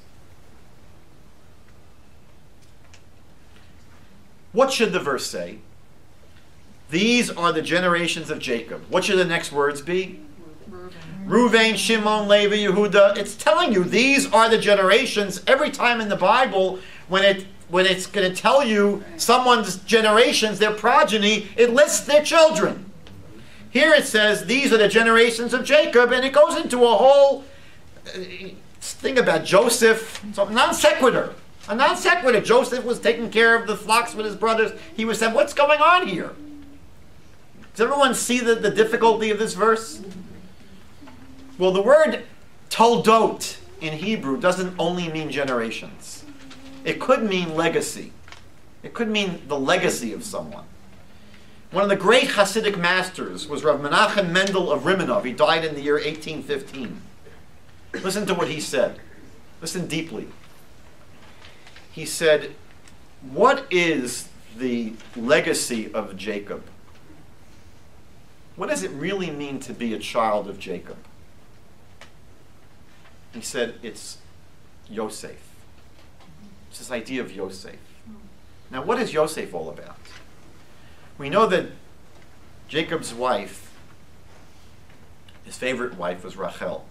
S1: What should the verse say? These are the generations of Jacob. What should the next words be? Reuven, Shimon, Levi, Yehuda. It's telling you these are the generations. Every time in the Bible, when it when it's going to tell you someone's generations, their progeny, it lists their children. Here it says these are the generations of Jacob, and it goes into a whole uh, thing about Joseph. So non sequitur. A non sequitur. Joseph was taking care of the flocks with his brothers. He was saying, what's going on here? Does everyone see the, the difficulty of this verse? Well, the word toldot in Hebrew doesn't only mean generations. It could mean legacy. It could mean the legacy of someone. One of the great Hasidic masters was Rav Menachem Mendel of Rimanov. He died in the year eighteen fifteen. Listen to what he said. Listen deeply. He said, what is the legacy of Jacob? What does it really mean to be a child of Jacob? He said, it's Yosef. It's this idea of Yosef. Now, what is Yosef all about? We know that Jacob's wife, his favorite wife, was Rachel.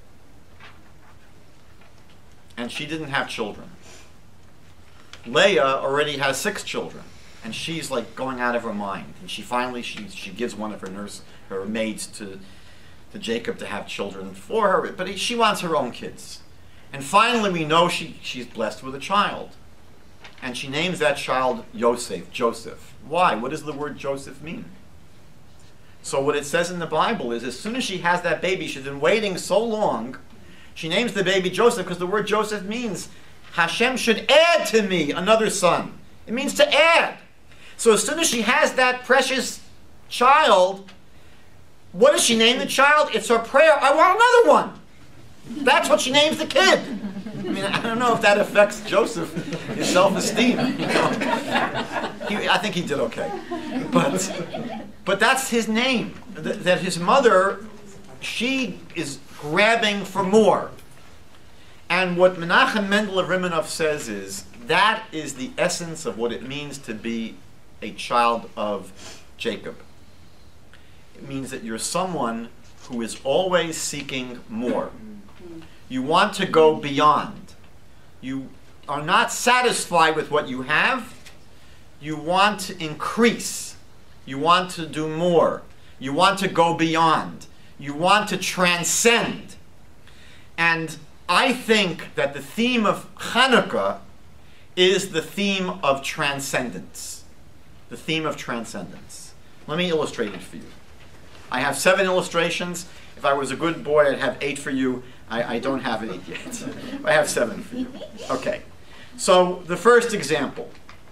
S1: And she didn't have children. Leah already has six children. And she's like going out of her mind. And she finally, she, she gives one of her nurse, her maids to, to Jacob to have children for her. But he, she wants her own kids. And finally we know she, she's blessed with a child. And she names that child Yosef, Joseph. Why? What does the word Joseph mean? So what it says in the Bible is as soon as she has that baby, she's been waiting so long, she names the baby Joseph because the word Joseph means Hashem should add to me another son. It means to add. So as soon as she has that precious child, what does she name the child? It's her prayer, I want another one. That's what she names the kid. I mean, I don't know if that affects Joseph, his self-esteem. You know? he, I think he did okay. But, but that's his name. Th- that his mother, she is grabbing for more. And what Menachem Mendel of Rimanov says is, That is the essence of what it means to be a child of Jacob. It means that you're someone who is always seeking more. You want to go beyond. You are not satisfied with what you have. You want to increase. You want to do more. You want to go beyond. You want to transcend. And I think that the theme of Hanukkah is the theme of transcendence. The theme of transcendence. Let me illustrate it for you. I have seven illustrations. If I was a good boy, I'd have eight for you. I, I don't have eight yet. I have seven for you. Okay. So the first example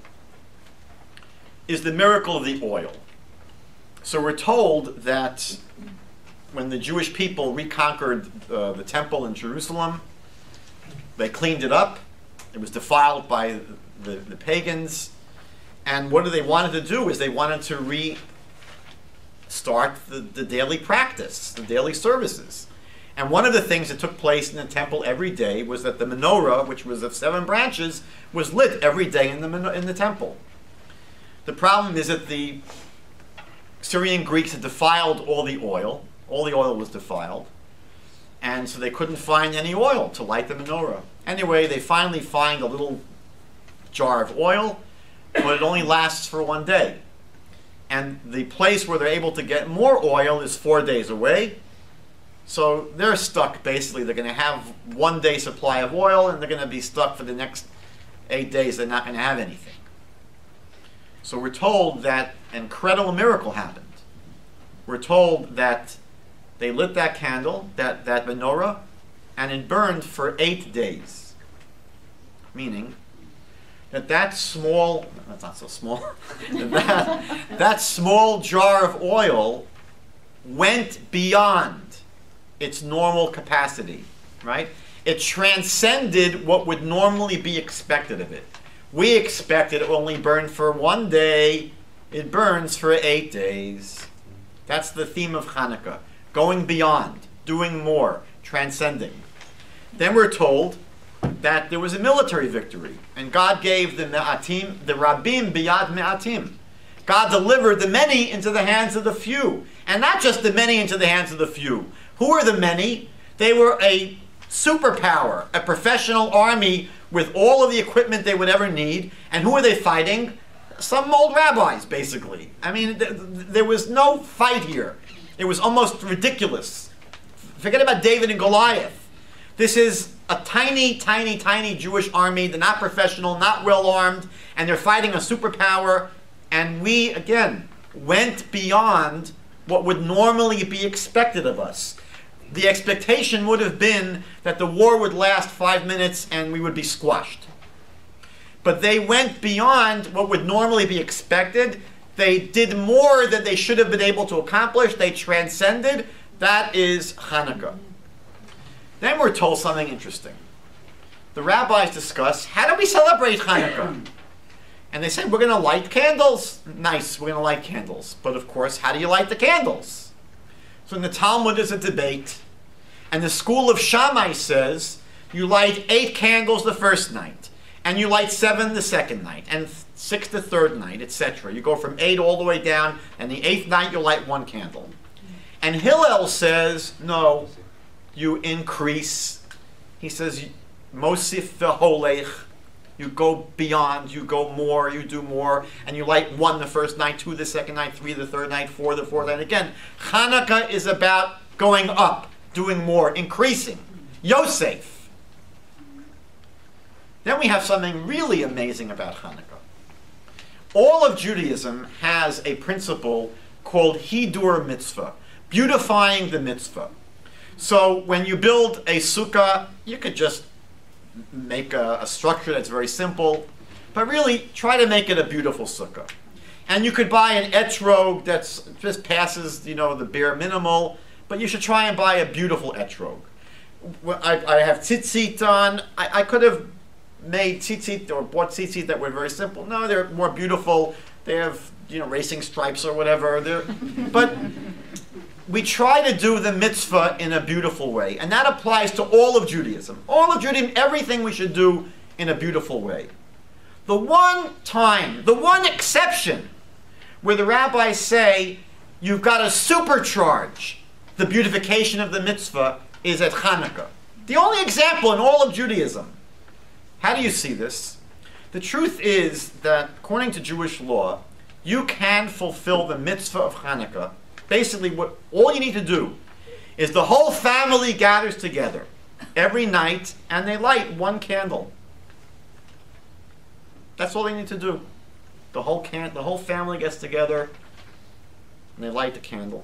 S1: is the miracle of the oil. So we're told that when the Jewish people reconquered uh, the temple in Jerusalem, they cleaned it up. It was defiled by the, the pagans. And what they wanted to do is they wanted to restart the, the daily practice, the daily services. And one of the things that took place in the temple every day was that the menorah, which was of seven branches, was lit every day in the, in the temple. The problem is that the Syrian Greeks had defiled all the oil. All the oil was defiled. And so they couldn't find any oil to light the menorah. Anyway, they finally find a little jar of oil, but it only lasts for one day. And the place where they're able to get more oil is four days away. So they're stuck, basically. They're going to have one day supply of oil, and they're going to be stuck for the next eight days. They're not going to have anything. So we're told that an incredible miracle happened. We're told that they lit that candle, that, that menorah, and it burned for eight days. Meaning that that small, that's not so small, that, that small jar of oil went beyond its normal capacity, right? It transcended what would normally be expected of it. We expect it only burn for one day. It burns for eight days. That's the theme of Hanukkah. Going beyond, doing more, transcending. Then we're told that there was a military victory, and God gave the me'atim, the rabbim biyad me'atim. God delivered the many into the hands of the few, and not just the many into the hands of the few. Who are the many? They were a superpower, a professional army with all of the equipment they would ever need. And who are they fighting? Some old rabbis, basically. I mean, th there was no fight here. It was almost ridiculous. Forget about David and Goliath. This is a tiny, tiny, tiny Jewish army. They're not professional, not well-armed, and they're fighting a superpower. And we, again, went beyond what would normally be expected of us. The expectation would have been that the war would last five minutes and we would be squashed. But they went beyond what would normally be expected. They did more than they should have been able to accomplish. They transcended. That is Hanukkah. Then we're told something interesting. The rabbis discuss, how do we celebrate Hanukkah? And they said, we're going to light candles. Nice, we're going to light candles. But of course, how do you light the candles? So in the Talmud there's a debate. And the school of Shammai says, you light eight candles the first night. And you light seven the second night. And six the third night, et cetera. You go from eight all the way down. And the eighth night you light one candle. And Hillel says, no, you increase. He says, Mosif v'holech. You go beyond, you go more, you do more, and you light one the first night, two the second night, three the third night, four the fourth night. Again, Hanukkah is about going up, doing more, increasing. Yosef. Then we have something really amazing about Hanukkah. All of Judaism has a principle called Hidur Mitzvah, beautifying the mitzvah. So when you build a sukkah, you could just make a, a structure that's very simple, but really try to make it a beautiful sukkah. And you could buy an etrog that's just passes, you know, the bare minimal, but you should try and buy a beautiful etrog. I, I have tzitzit on. I, I could have made tzitzit or bought tzitzit that were very simple. No, they're more beautiful. They have, you know, racing stripes or whatever. They're, but we try to do the mitzvah in a beautiful way. And that applies to all of Judaism. All of Judaism, everything we should do in a beautiful way. The one time, the one exception where the rabbis say you've got to supercharge the beautification of the mitzvah is at Hanukkah. The only example in all of Judaism. How do you see this? The truth is that according to Jewish law, you can fulfill the mitzvah of Hanukkah. Basically, what all you need to do is the whole family gathers together every night and they light one candle. That's all they need to do. The whole can the whole family gets together and they light the candle.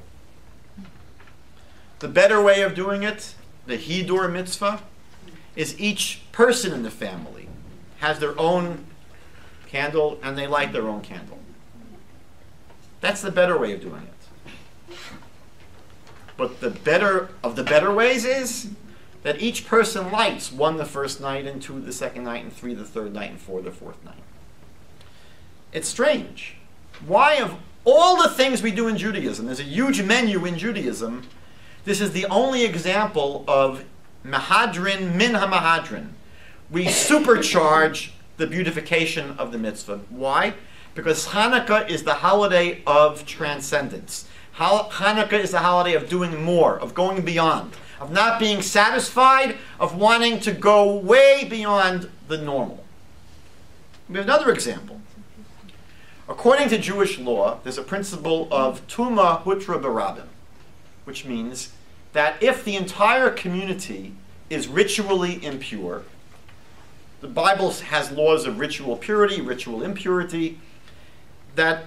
S1: The better way of doing it, the Hidur mitzvah, is each person in the family has their own candle and they light their own candle. That's the better way of doing it. But the better of the better ways is that each person lights one the first night, and two the second night, and three the third night, and four the fourth night. It's strange. Why, of all the things we do in Judaism, there's a huge menu in Judaism, this is the only example of Mahadrin min ha-Mahadrin. We supercharge the beautification of the mitzvah. Why? Because Hanukkah is the holiday of transcendence. Hanukkah is the holiday of doing more, of going beyond, of not being satisfied, of wanting to go way beyond the normal. We have another example. According to Jewish law, there's a principle of Tuma Hutra Barabim, which means that if the entire community is ritually impure, the Bible has laws of ritual purity, ritual impurity, that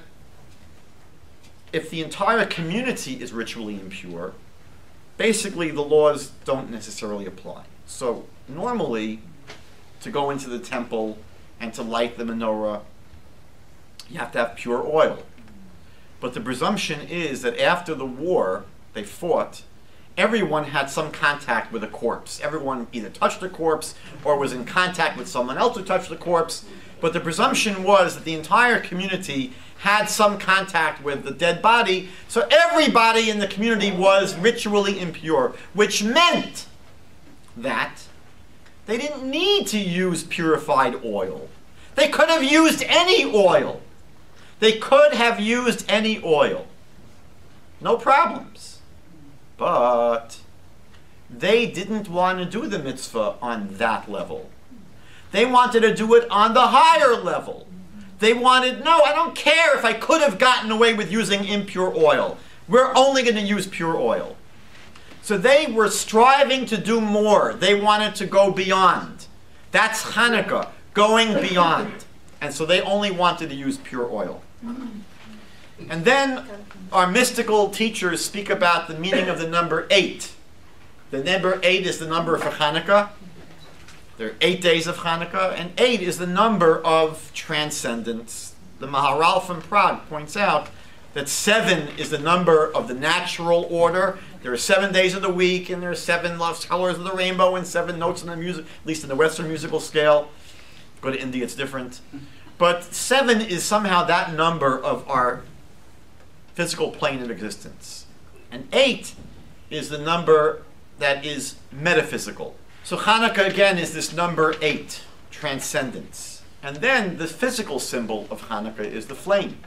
S1: if the entire community is ritually impure, basically the laws don't necessarily apply. So normally, to go into the temple and to light the menorah, you have to have pure oil. But the presumption is that after the war they fought, everyone had some contact with a corpse. Everyone either touched a corpse or was in contact with someone else who touched the corpse. But the presumption was that the entire community had some contact with the dead body, so everybody in the community was ritually impure, which meant that they didn't need to use purified oil. They could have used any oil. They could have used any oil. No problems. But they didn't want to do the mitzvah on that level. They wanted to do it on the higher level. They wanted, no, I don't care if I could have gotten away with using impure oil. We're only going to use pure oil. So they were striving to do more. They wanted to go beyond. That's Hanukkah, going beyond. And so they only wanted to use pure oil. And then our mystical teachers speak about the meaning of the number eight. The number eight is the number for Hanukkah. There are eight days of Hanukkah, and eight is the number of transcendence. The Maharal from Prague points out that seven is the number of the natural order. There are seven days of the week, and there are seven colors of the rainbow, and seven notes in the music, at least in the Western musical scale. Go to India, it's different. But seven is somehow that number of our physical plane of existence. And eight is the number that is metaphysical. So Hanukkah, again, is this number eight, transcendence. And then the physical symbol of Hanukkah is the flame.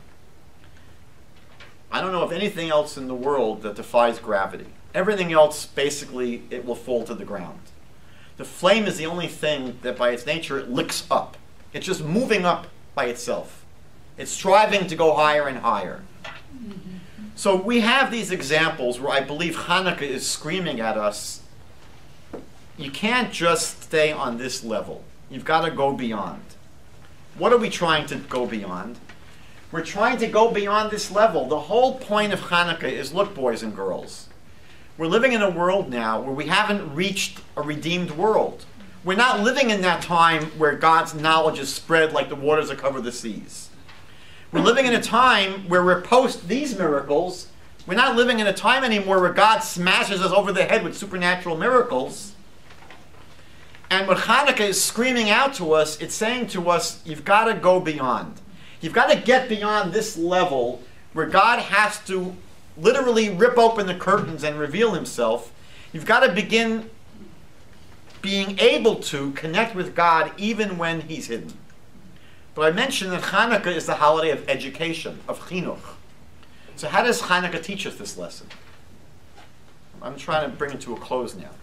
S1: I don't know of anything else in the world that defies gravity. Everything else, basically, it will fall to the ground. The flame is the only thing that by its nature it licks up. It's just moving up by itself. It's striving to go higher and higher. So we have these examples where I believe Hanukkah is screaming at us, you can't just stay on this level. You've got to go beyond. What are we trying to go beyond? We're trying to go beyond this level. The whole point of Hanukkah is, look, boys and girls, we're living in a world now where we haven't reached a redeemed world. We're not living in that time where God's knowledge is spread like the waters that cover the seas. We're living in a time where we're post these miracles. We're not living in a time anymore where God smashes us over the head with supernatural miracles. And what Hanukkah is screaming out to us, it's saying to us, you've got to go beyond. You've got to get beyond this level where God has to literally rip open the curtains and reveal himself. You've got to begin being able to connect with God even when he's hidden. But I mentioned that Hanukkah is the holiday of education, of chinuch. So how does Hanukkah teach us this lesson? I'm trying to bring it to a close now.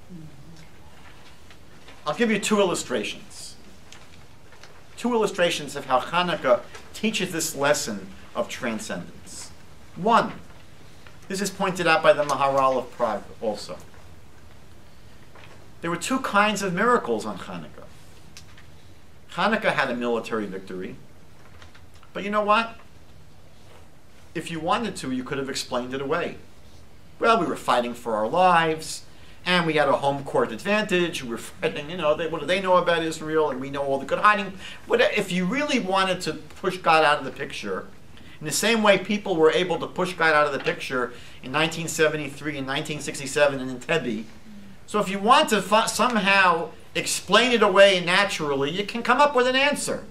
S1: I'll give you two illustrations. Two illustrations of how Hanukkah teaches this lesson of transcendence. One, this is pointed out by the Maharal of Prague also. There were two kinds of miracles on Hanukkah. Hanukkah had a military victory, but you know what? If you wanted to, you could have explained it away. Well, we were fighting for our lives, and we had a home court advantage. We were fighting, you know, they, what do they know about Israel? And we know all the good hiding. But if you really wanted to push God out of the picture, in the same way people were able to push God out of the picture in nineteen seventy-three and nineteen sixty-seven in Entebbe, so if you want to fu- somehow explain it away naturally, you can come up with an answer.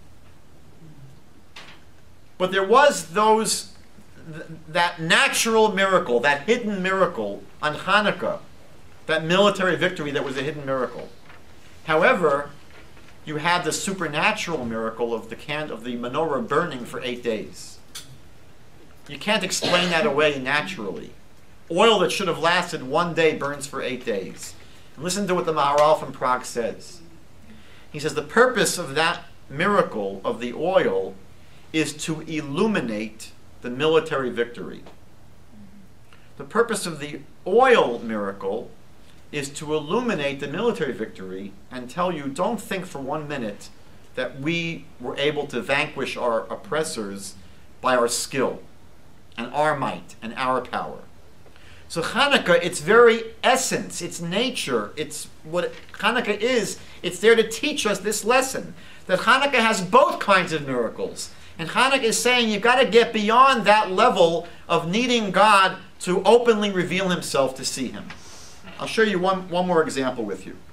S1: But there was those, th- that natural miracle, that hidden miracle on Hanukkah, that military victory that was a hidden miracle. However, you had the supernatural miracle of the can of the menorah burning for eight days. You can't explain that away naturally. Oil that should have lasted one day burns for eight days. And listen to what the Maharal from Prague says. He says the purpose of that miracle of the oil is to illuminate the military victory. The purpose of the oil miracle is to illuminate the military victory and tell you, don't think for one minute that we were able to vanquish our oppressors by our skill and our might and our power. So Hanukkah, its very essence, its nature, it's what Hanukkah is, it's there to teach us this lesson, that Hanukkah has both kinds of miracles. And Hanukkah is saying you've got to get beyond that level of needing God to openly reveal himself to see him. I'll show you one, one more example with you.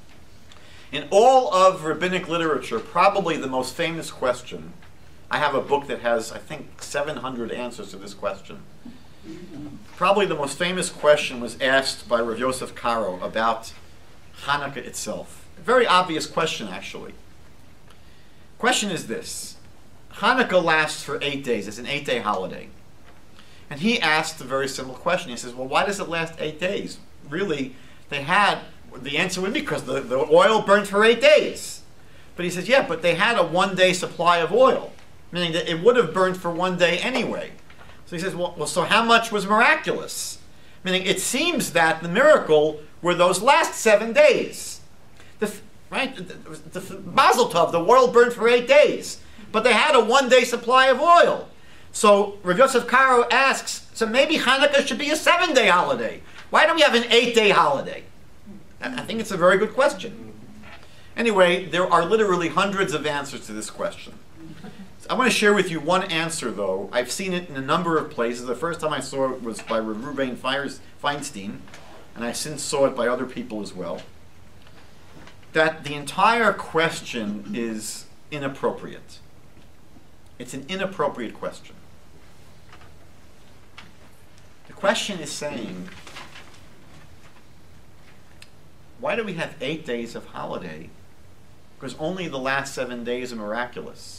S1: In all of rabbinic literature, probably the most famous question, I have a book that has, I think, seven hundred answers to this question. Probably the most famous question was asked by Rav Yosef Karo about Hanukkah itself. A very obvious question, actually. Question is this. Hanukkah lasts for eight days. It's an eight-day holiday. And he asked a very simple question. He says, well, why does it last eight days? Really, they had, the answer would be because the, the oil burned for eight days. But he says, yeah, but they had a one-day supply of oil, meaning that it would have burned for one day anyway. So he says, well, well, so how much was miraculous? Meaning, it seems that the miracle were those last seven days. The, right? The, the, Mazel Tov, the oil burned for eight days. But they had a one-day supply of oil. So Rav Yosef Karo asks, so maybe Hanukkah should be a seven-day holiday. Why don't we have an eight-day holiday? I think it's a very good question. Anyway, there are literally hundreds of answers to this question. I want to share with you one answer, though. I've seen it in a number of places. The first time I saw it was by Rav Ruben Feinstein, and I since saw it by other people as well, that the entire question is inappropriate. It's an inappropriate question. The question is saying, why do we have eight days of holiday? Because only the last seven days are miraculous.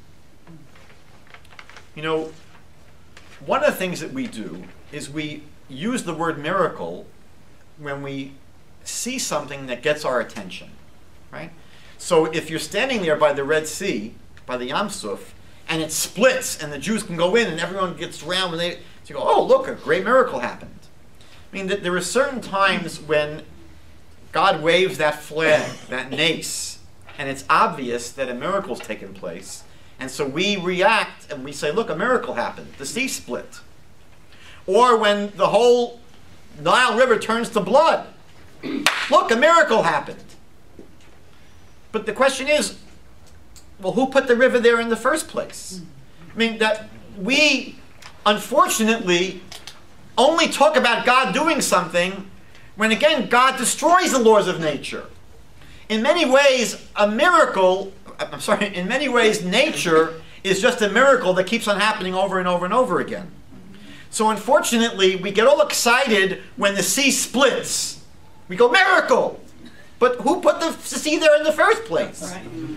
S1: You know, one of the things that we do is we use the word miracle when we see something that gets our attention, right? So if you're standing there by the Red Sea, by the Yam Suf, and it splits and the Jews can go in and everyone gets around and they so you go, oh, look, a great miracle happened. I mean, there are certain times when God waves that flag, that nace, and it's obvious that a miracle's taken place. And so we react and we say, look, a miracle happened. The sea split. Or when the whole Nile River turns to blood. Look, a miracle happened. But the question is, well, who put the river there in the first place? I mean, that we, unfortunately, only talk about God doing something when, again, God destroys the laws of nature. In many ways, a miracle... I'm sorry, in many ways, nature is just a miracle that keeps on happening over and over and over again. So unfortunately, we get all excited when the sea splits. We go, miracle! But who put the sea there in the first place?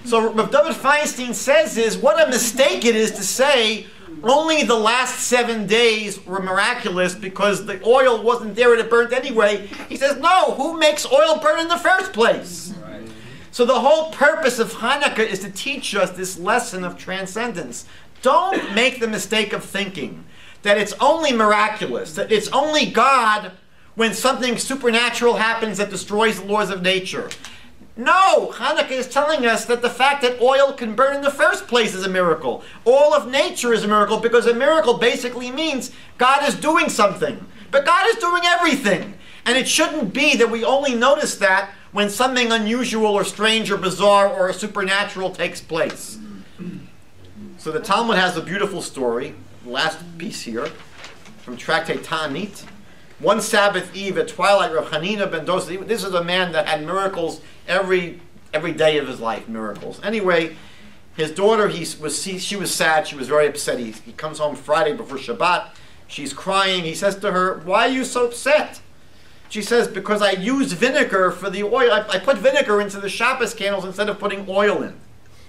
S1: So what David Feinstein says is, what a mistake it is to say only the last seven days were miraculous because the oil wasn't there and it burnt anyway. He says, no, who makes oil burn in the first place? Right. So the whole purpose of Hanukkah is to teach us this lesson of transcendence. Don't make the mistake of thinking that it's only miraculous, that it's only God when something supernatural happens that destroys the laws of nature. No, Hanukkah is telling us that the fact that oil can burn in the first place is a miracle. All of nature is a miracle because a miracle basically means God is doing something. But God is doing everything. And it shouldn't be that we only notice that when something unusual or strange or bizarre or supernatural takes place. So the Talmud has a beautiful story, last piece here, from Tractate Ta'anit. One Sabbath Eve at twilight, Rav Hanina ben Dosa, this is a man that had miracles every every day of his life, miracles. Anyway, his daughter, he was she, she was sad, she was very upset. He, he comes home Friday before Shabbat, she's crying. He says to her, why are you so upset? She says, because I used vinegar for the oil. I, I put vinegar into the Shabbos candles instead of putting oil in.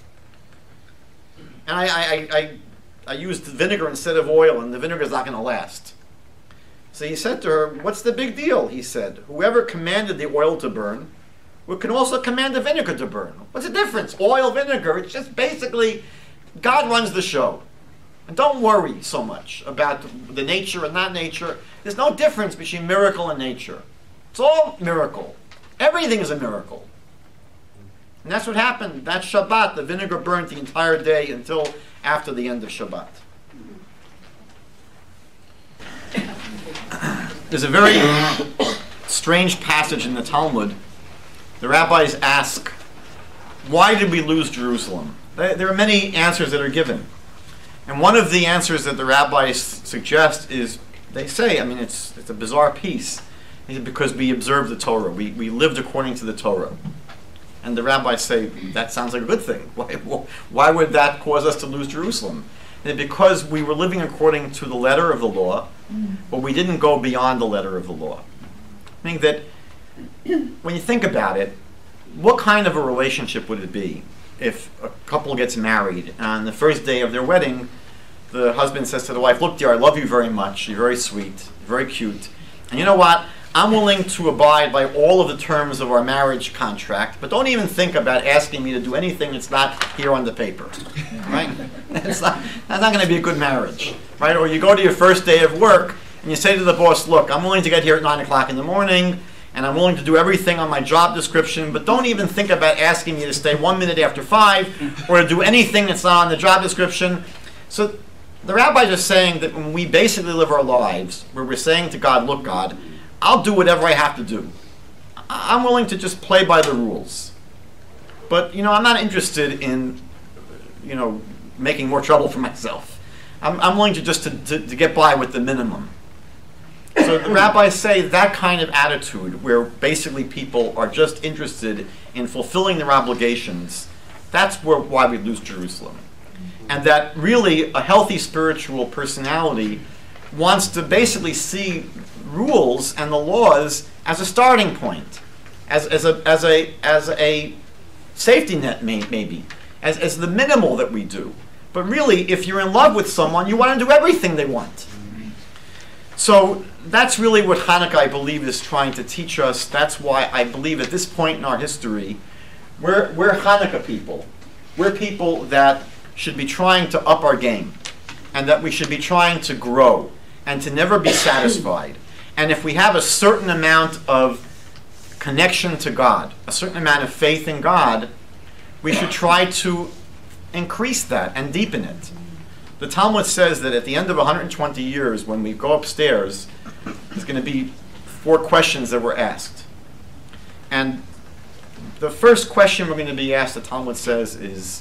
S1: And I, I, I, I used vinegar instead of oil, and the vinegar is not going to last. So he said to her, what's the big deal? He said, whoever commanded the oil to burn, we can also command the vinegar to burn. What's the difference? Oil, vinegar, it's just basically, God runs the show. And don't worry so much about the nature and not nature. There's no difference between miracle and nature. It's all miracle. Everything is a miracle. And that's what happened. That Shabbat, the vinegar burnt the entire day until after the end of Shabbat. There's a very strange passage in the Talmud. The rabbis ask, why did we lose Jerusalem? There are many answers that are given. And one of the answers that the rabbis suggest is, they say, I mean, it's, it's a bizarre piece, because we observed the Torah. We, we lived according to the Torah. And the rabbis say, that sounds like a good thing. Why, why would that cause us to lose Jerusalem? And because we were living according to the letter of the law, but we didn't go beyond the letter of the law. Meaning that when you think about it, what kind of a relationship would it be if a couple gets married and on the first day of their wedding, the husband says to the wife, look dear, I love you very much, you're very sweet, very cute, and you know what, I'm willing to abide by all of the terms of our marriage contract, but don't even think about asking me to do anything that's not here on the paper, right? That's not, that's not going to be a good marriage, right? Or you go to your first day of work and you say to the boss, look, I'm willing to get here at nine o'clock in the morning, and I'm willing to do everything on my job description, but don't even think about asking me to stay one minute after five or to do anything that's not on the job description. So the rabbis are saying that when we basically live our lives, where we're saying to God, look, God, I'll do whatever I have to do. I'm willing to just play by the rules. But, you know, I'm not interested in, you know, making more trouble for myself. I'm, I'm willing to just to, to, to get by with the minimum. So the rabbis say that kind of attitude, where basically people are just interested in fulfilling their obligations, that's where, why we lose Jerusalem. And that really a healthy spiritual personality wants to basically see rules and the laws as a starting point, as, as, a, as, a, as a safety net may, maybe, as, as the minimal that we do. But really, if you're in love with someone, you want to do everything they want. So that's really what Hanukkah, I believe, is trying to teach us. That's why I believe at this point in our history, we're, we're Hanukkah people. We're people that should be trying to up our game, and that we should be trying to grow and to never be satisfied. And if we have a certain amount of connection to God, a certain amount of faith in God, we should try to increase that and deepen it. The Talmud says that at the end of one hundred twenty years, when we go upstairs, there's going to be four questions that were asked. And the first question we're going to be asked, the Talmud says, is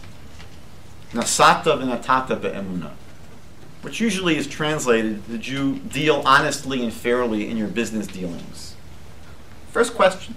S1: Nasata v'natata be'emunah, which usually is translated, did you deal honestly and fairly in your business dealings? First question.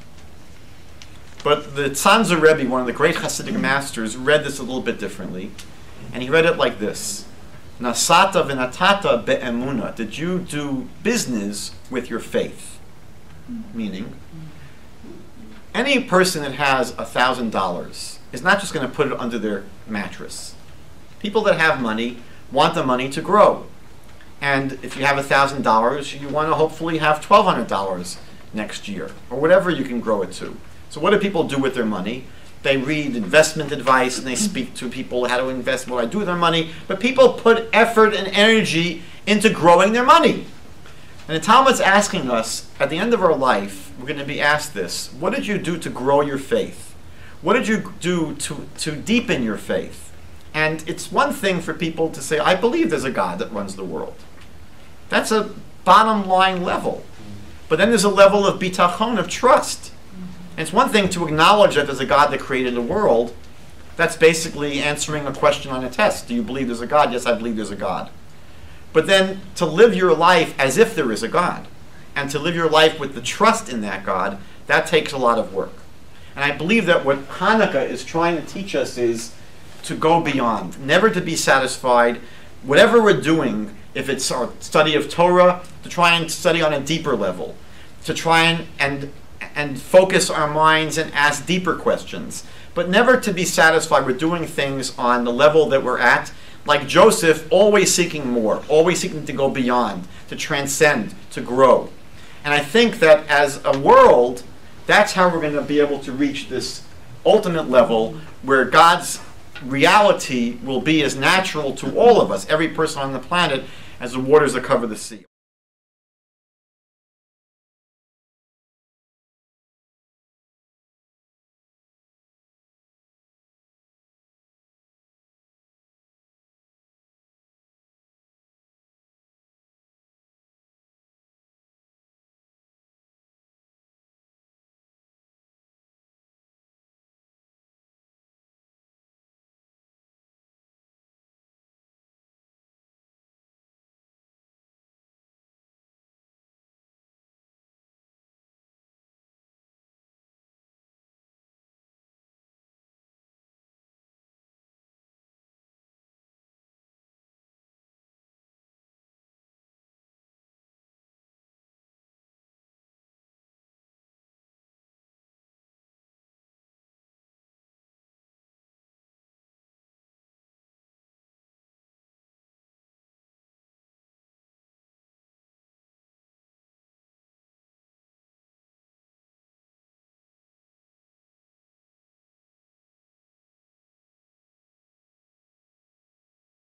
S1: But the Tzanzer Rebbe, one of the great Hasidic masters, read this a little bit differently. And he read it like this. Nasata v'natata be'emunah. Did you do business with your faith? Meaning, any person that has a thousand dollars is not just going to put it under their mattress. People that have money want the money to grow. And if you have one thousand dollars, you want to hopefully have twelve hundred dollars next year, or whatever you can grow it to. So what do people do with their money? They read investment advice and they speak to people how to invest, what I do with their money. But people put effort and energy into growing their money. And the Talmud's asking us, at the end of our life, we're going to be asked this: what did you do to grow your faith? What did you do to, to deepen your faith? And it's one thing for people to say, I believe there's a God that runs the world. That's a bottom line level. But then there's a level of bitachon, of trust. And it's one thing to acknowledge that there's a God that created the world. That's basically answering a question on a test. Do you believe there's a God? Yes, I believe there's a God. But then to live your life as if there is a God, and to live your life with the trust in that God, that takes a lot of work. And I believe that what Hanukkah is trying to teach us is to go beyond, never to be satisfied. Whatever we're doing, if it's our study of Torah, to try and study on a deeper level, to try and, and, and focus our minds and ask deeper questions, but never to be satisfied with doing things on the level that we're at. Like Joseph, always seeking more, always seeking to go beyond, to transcend, to grow. And I think that as a world, that's how we're going to be able to reach this ultimate level where God's reality will be as natural to all of us, every person on the planet, as the waters that cover the sea.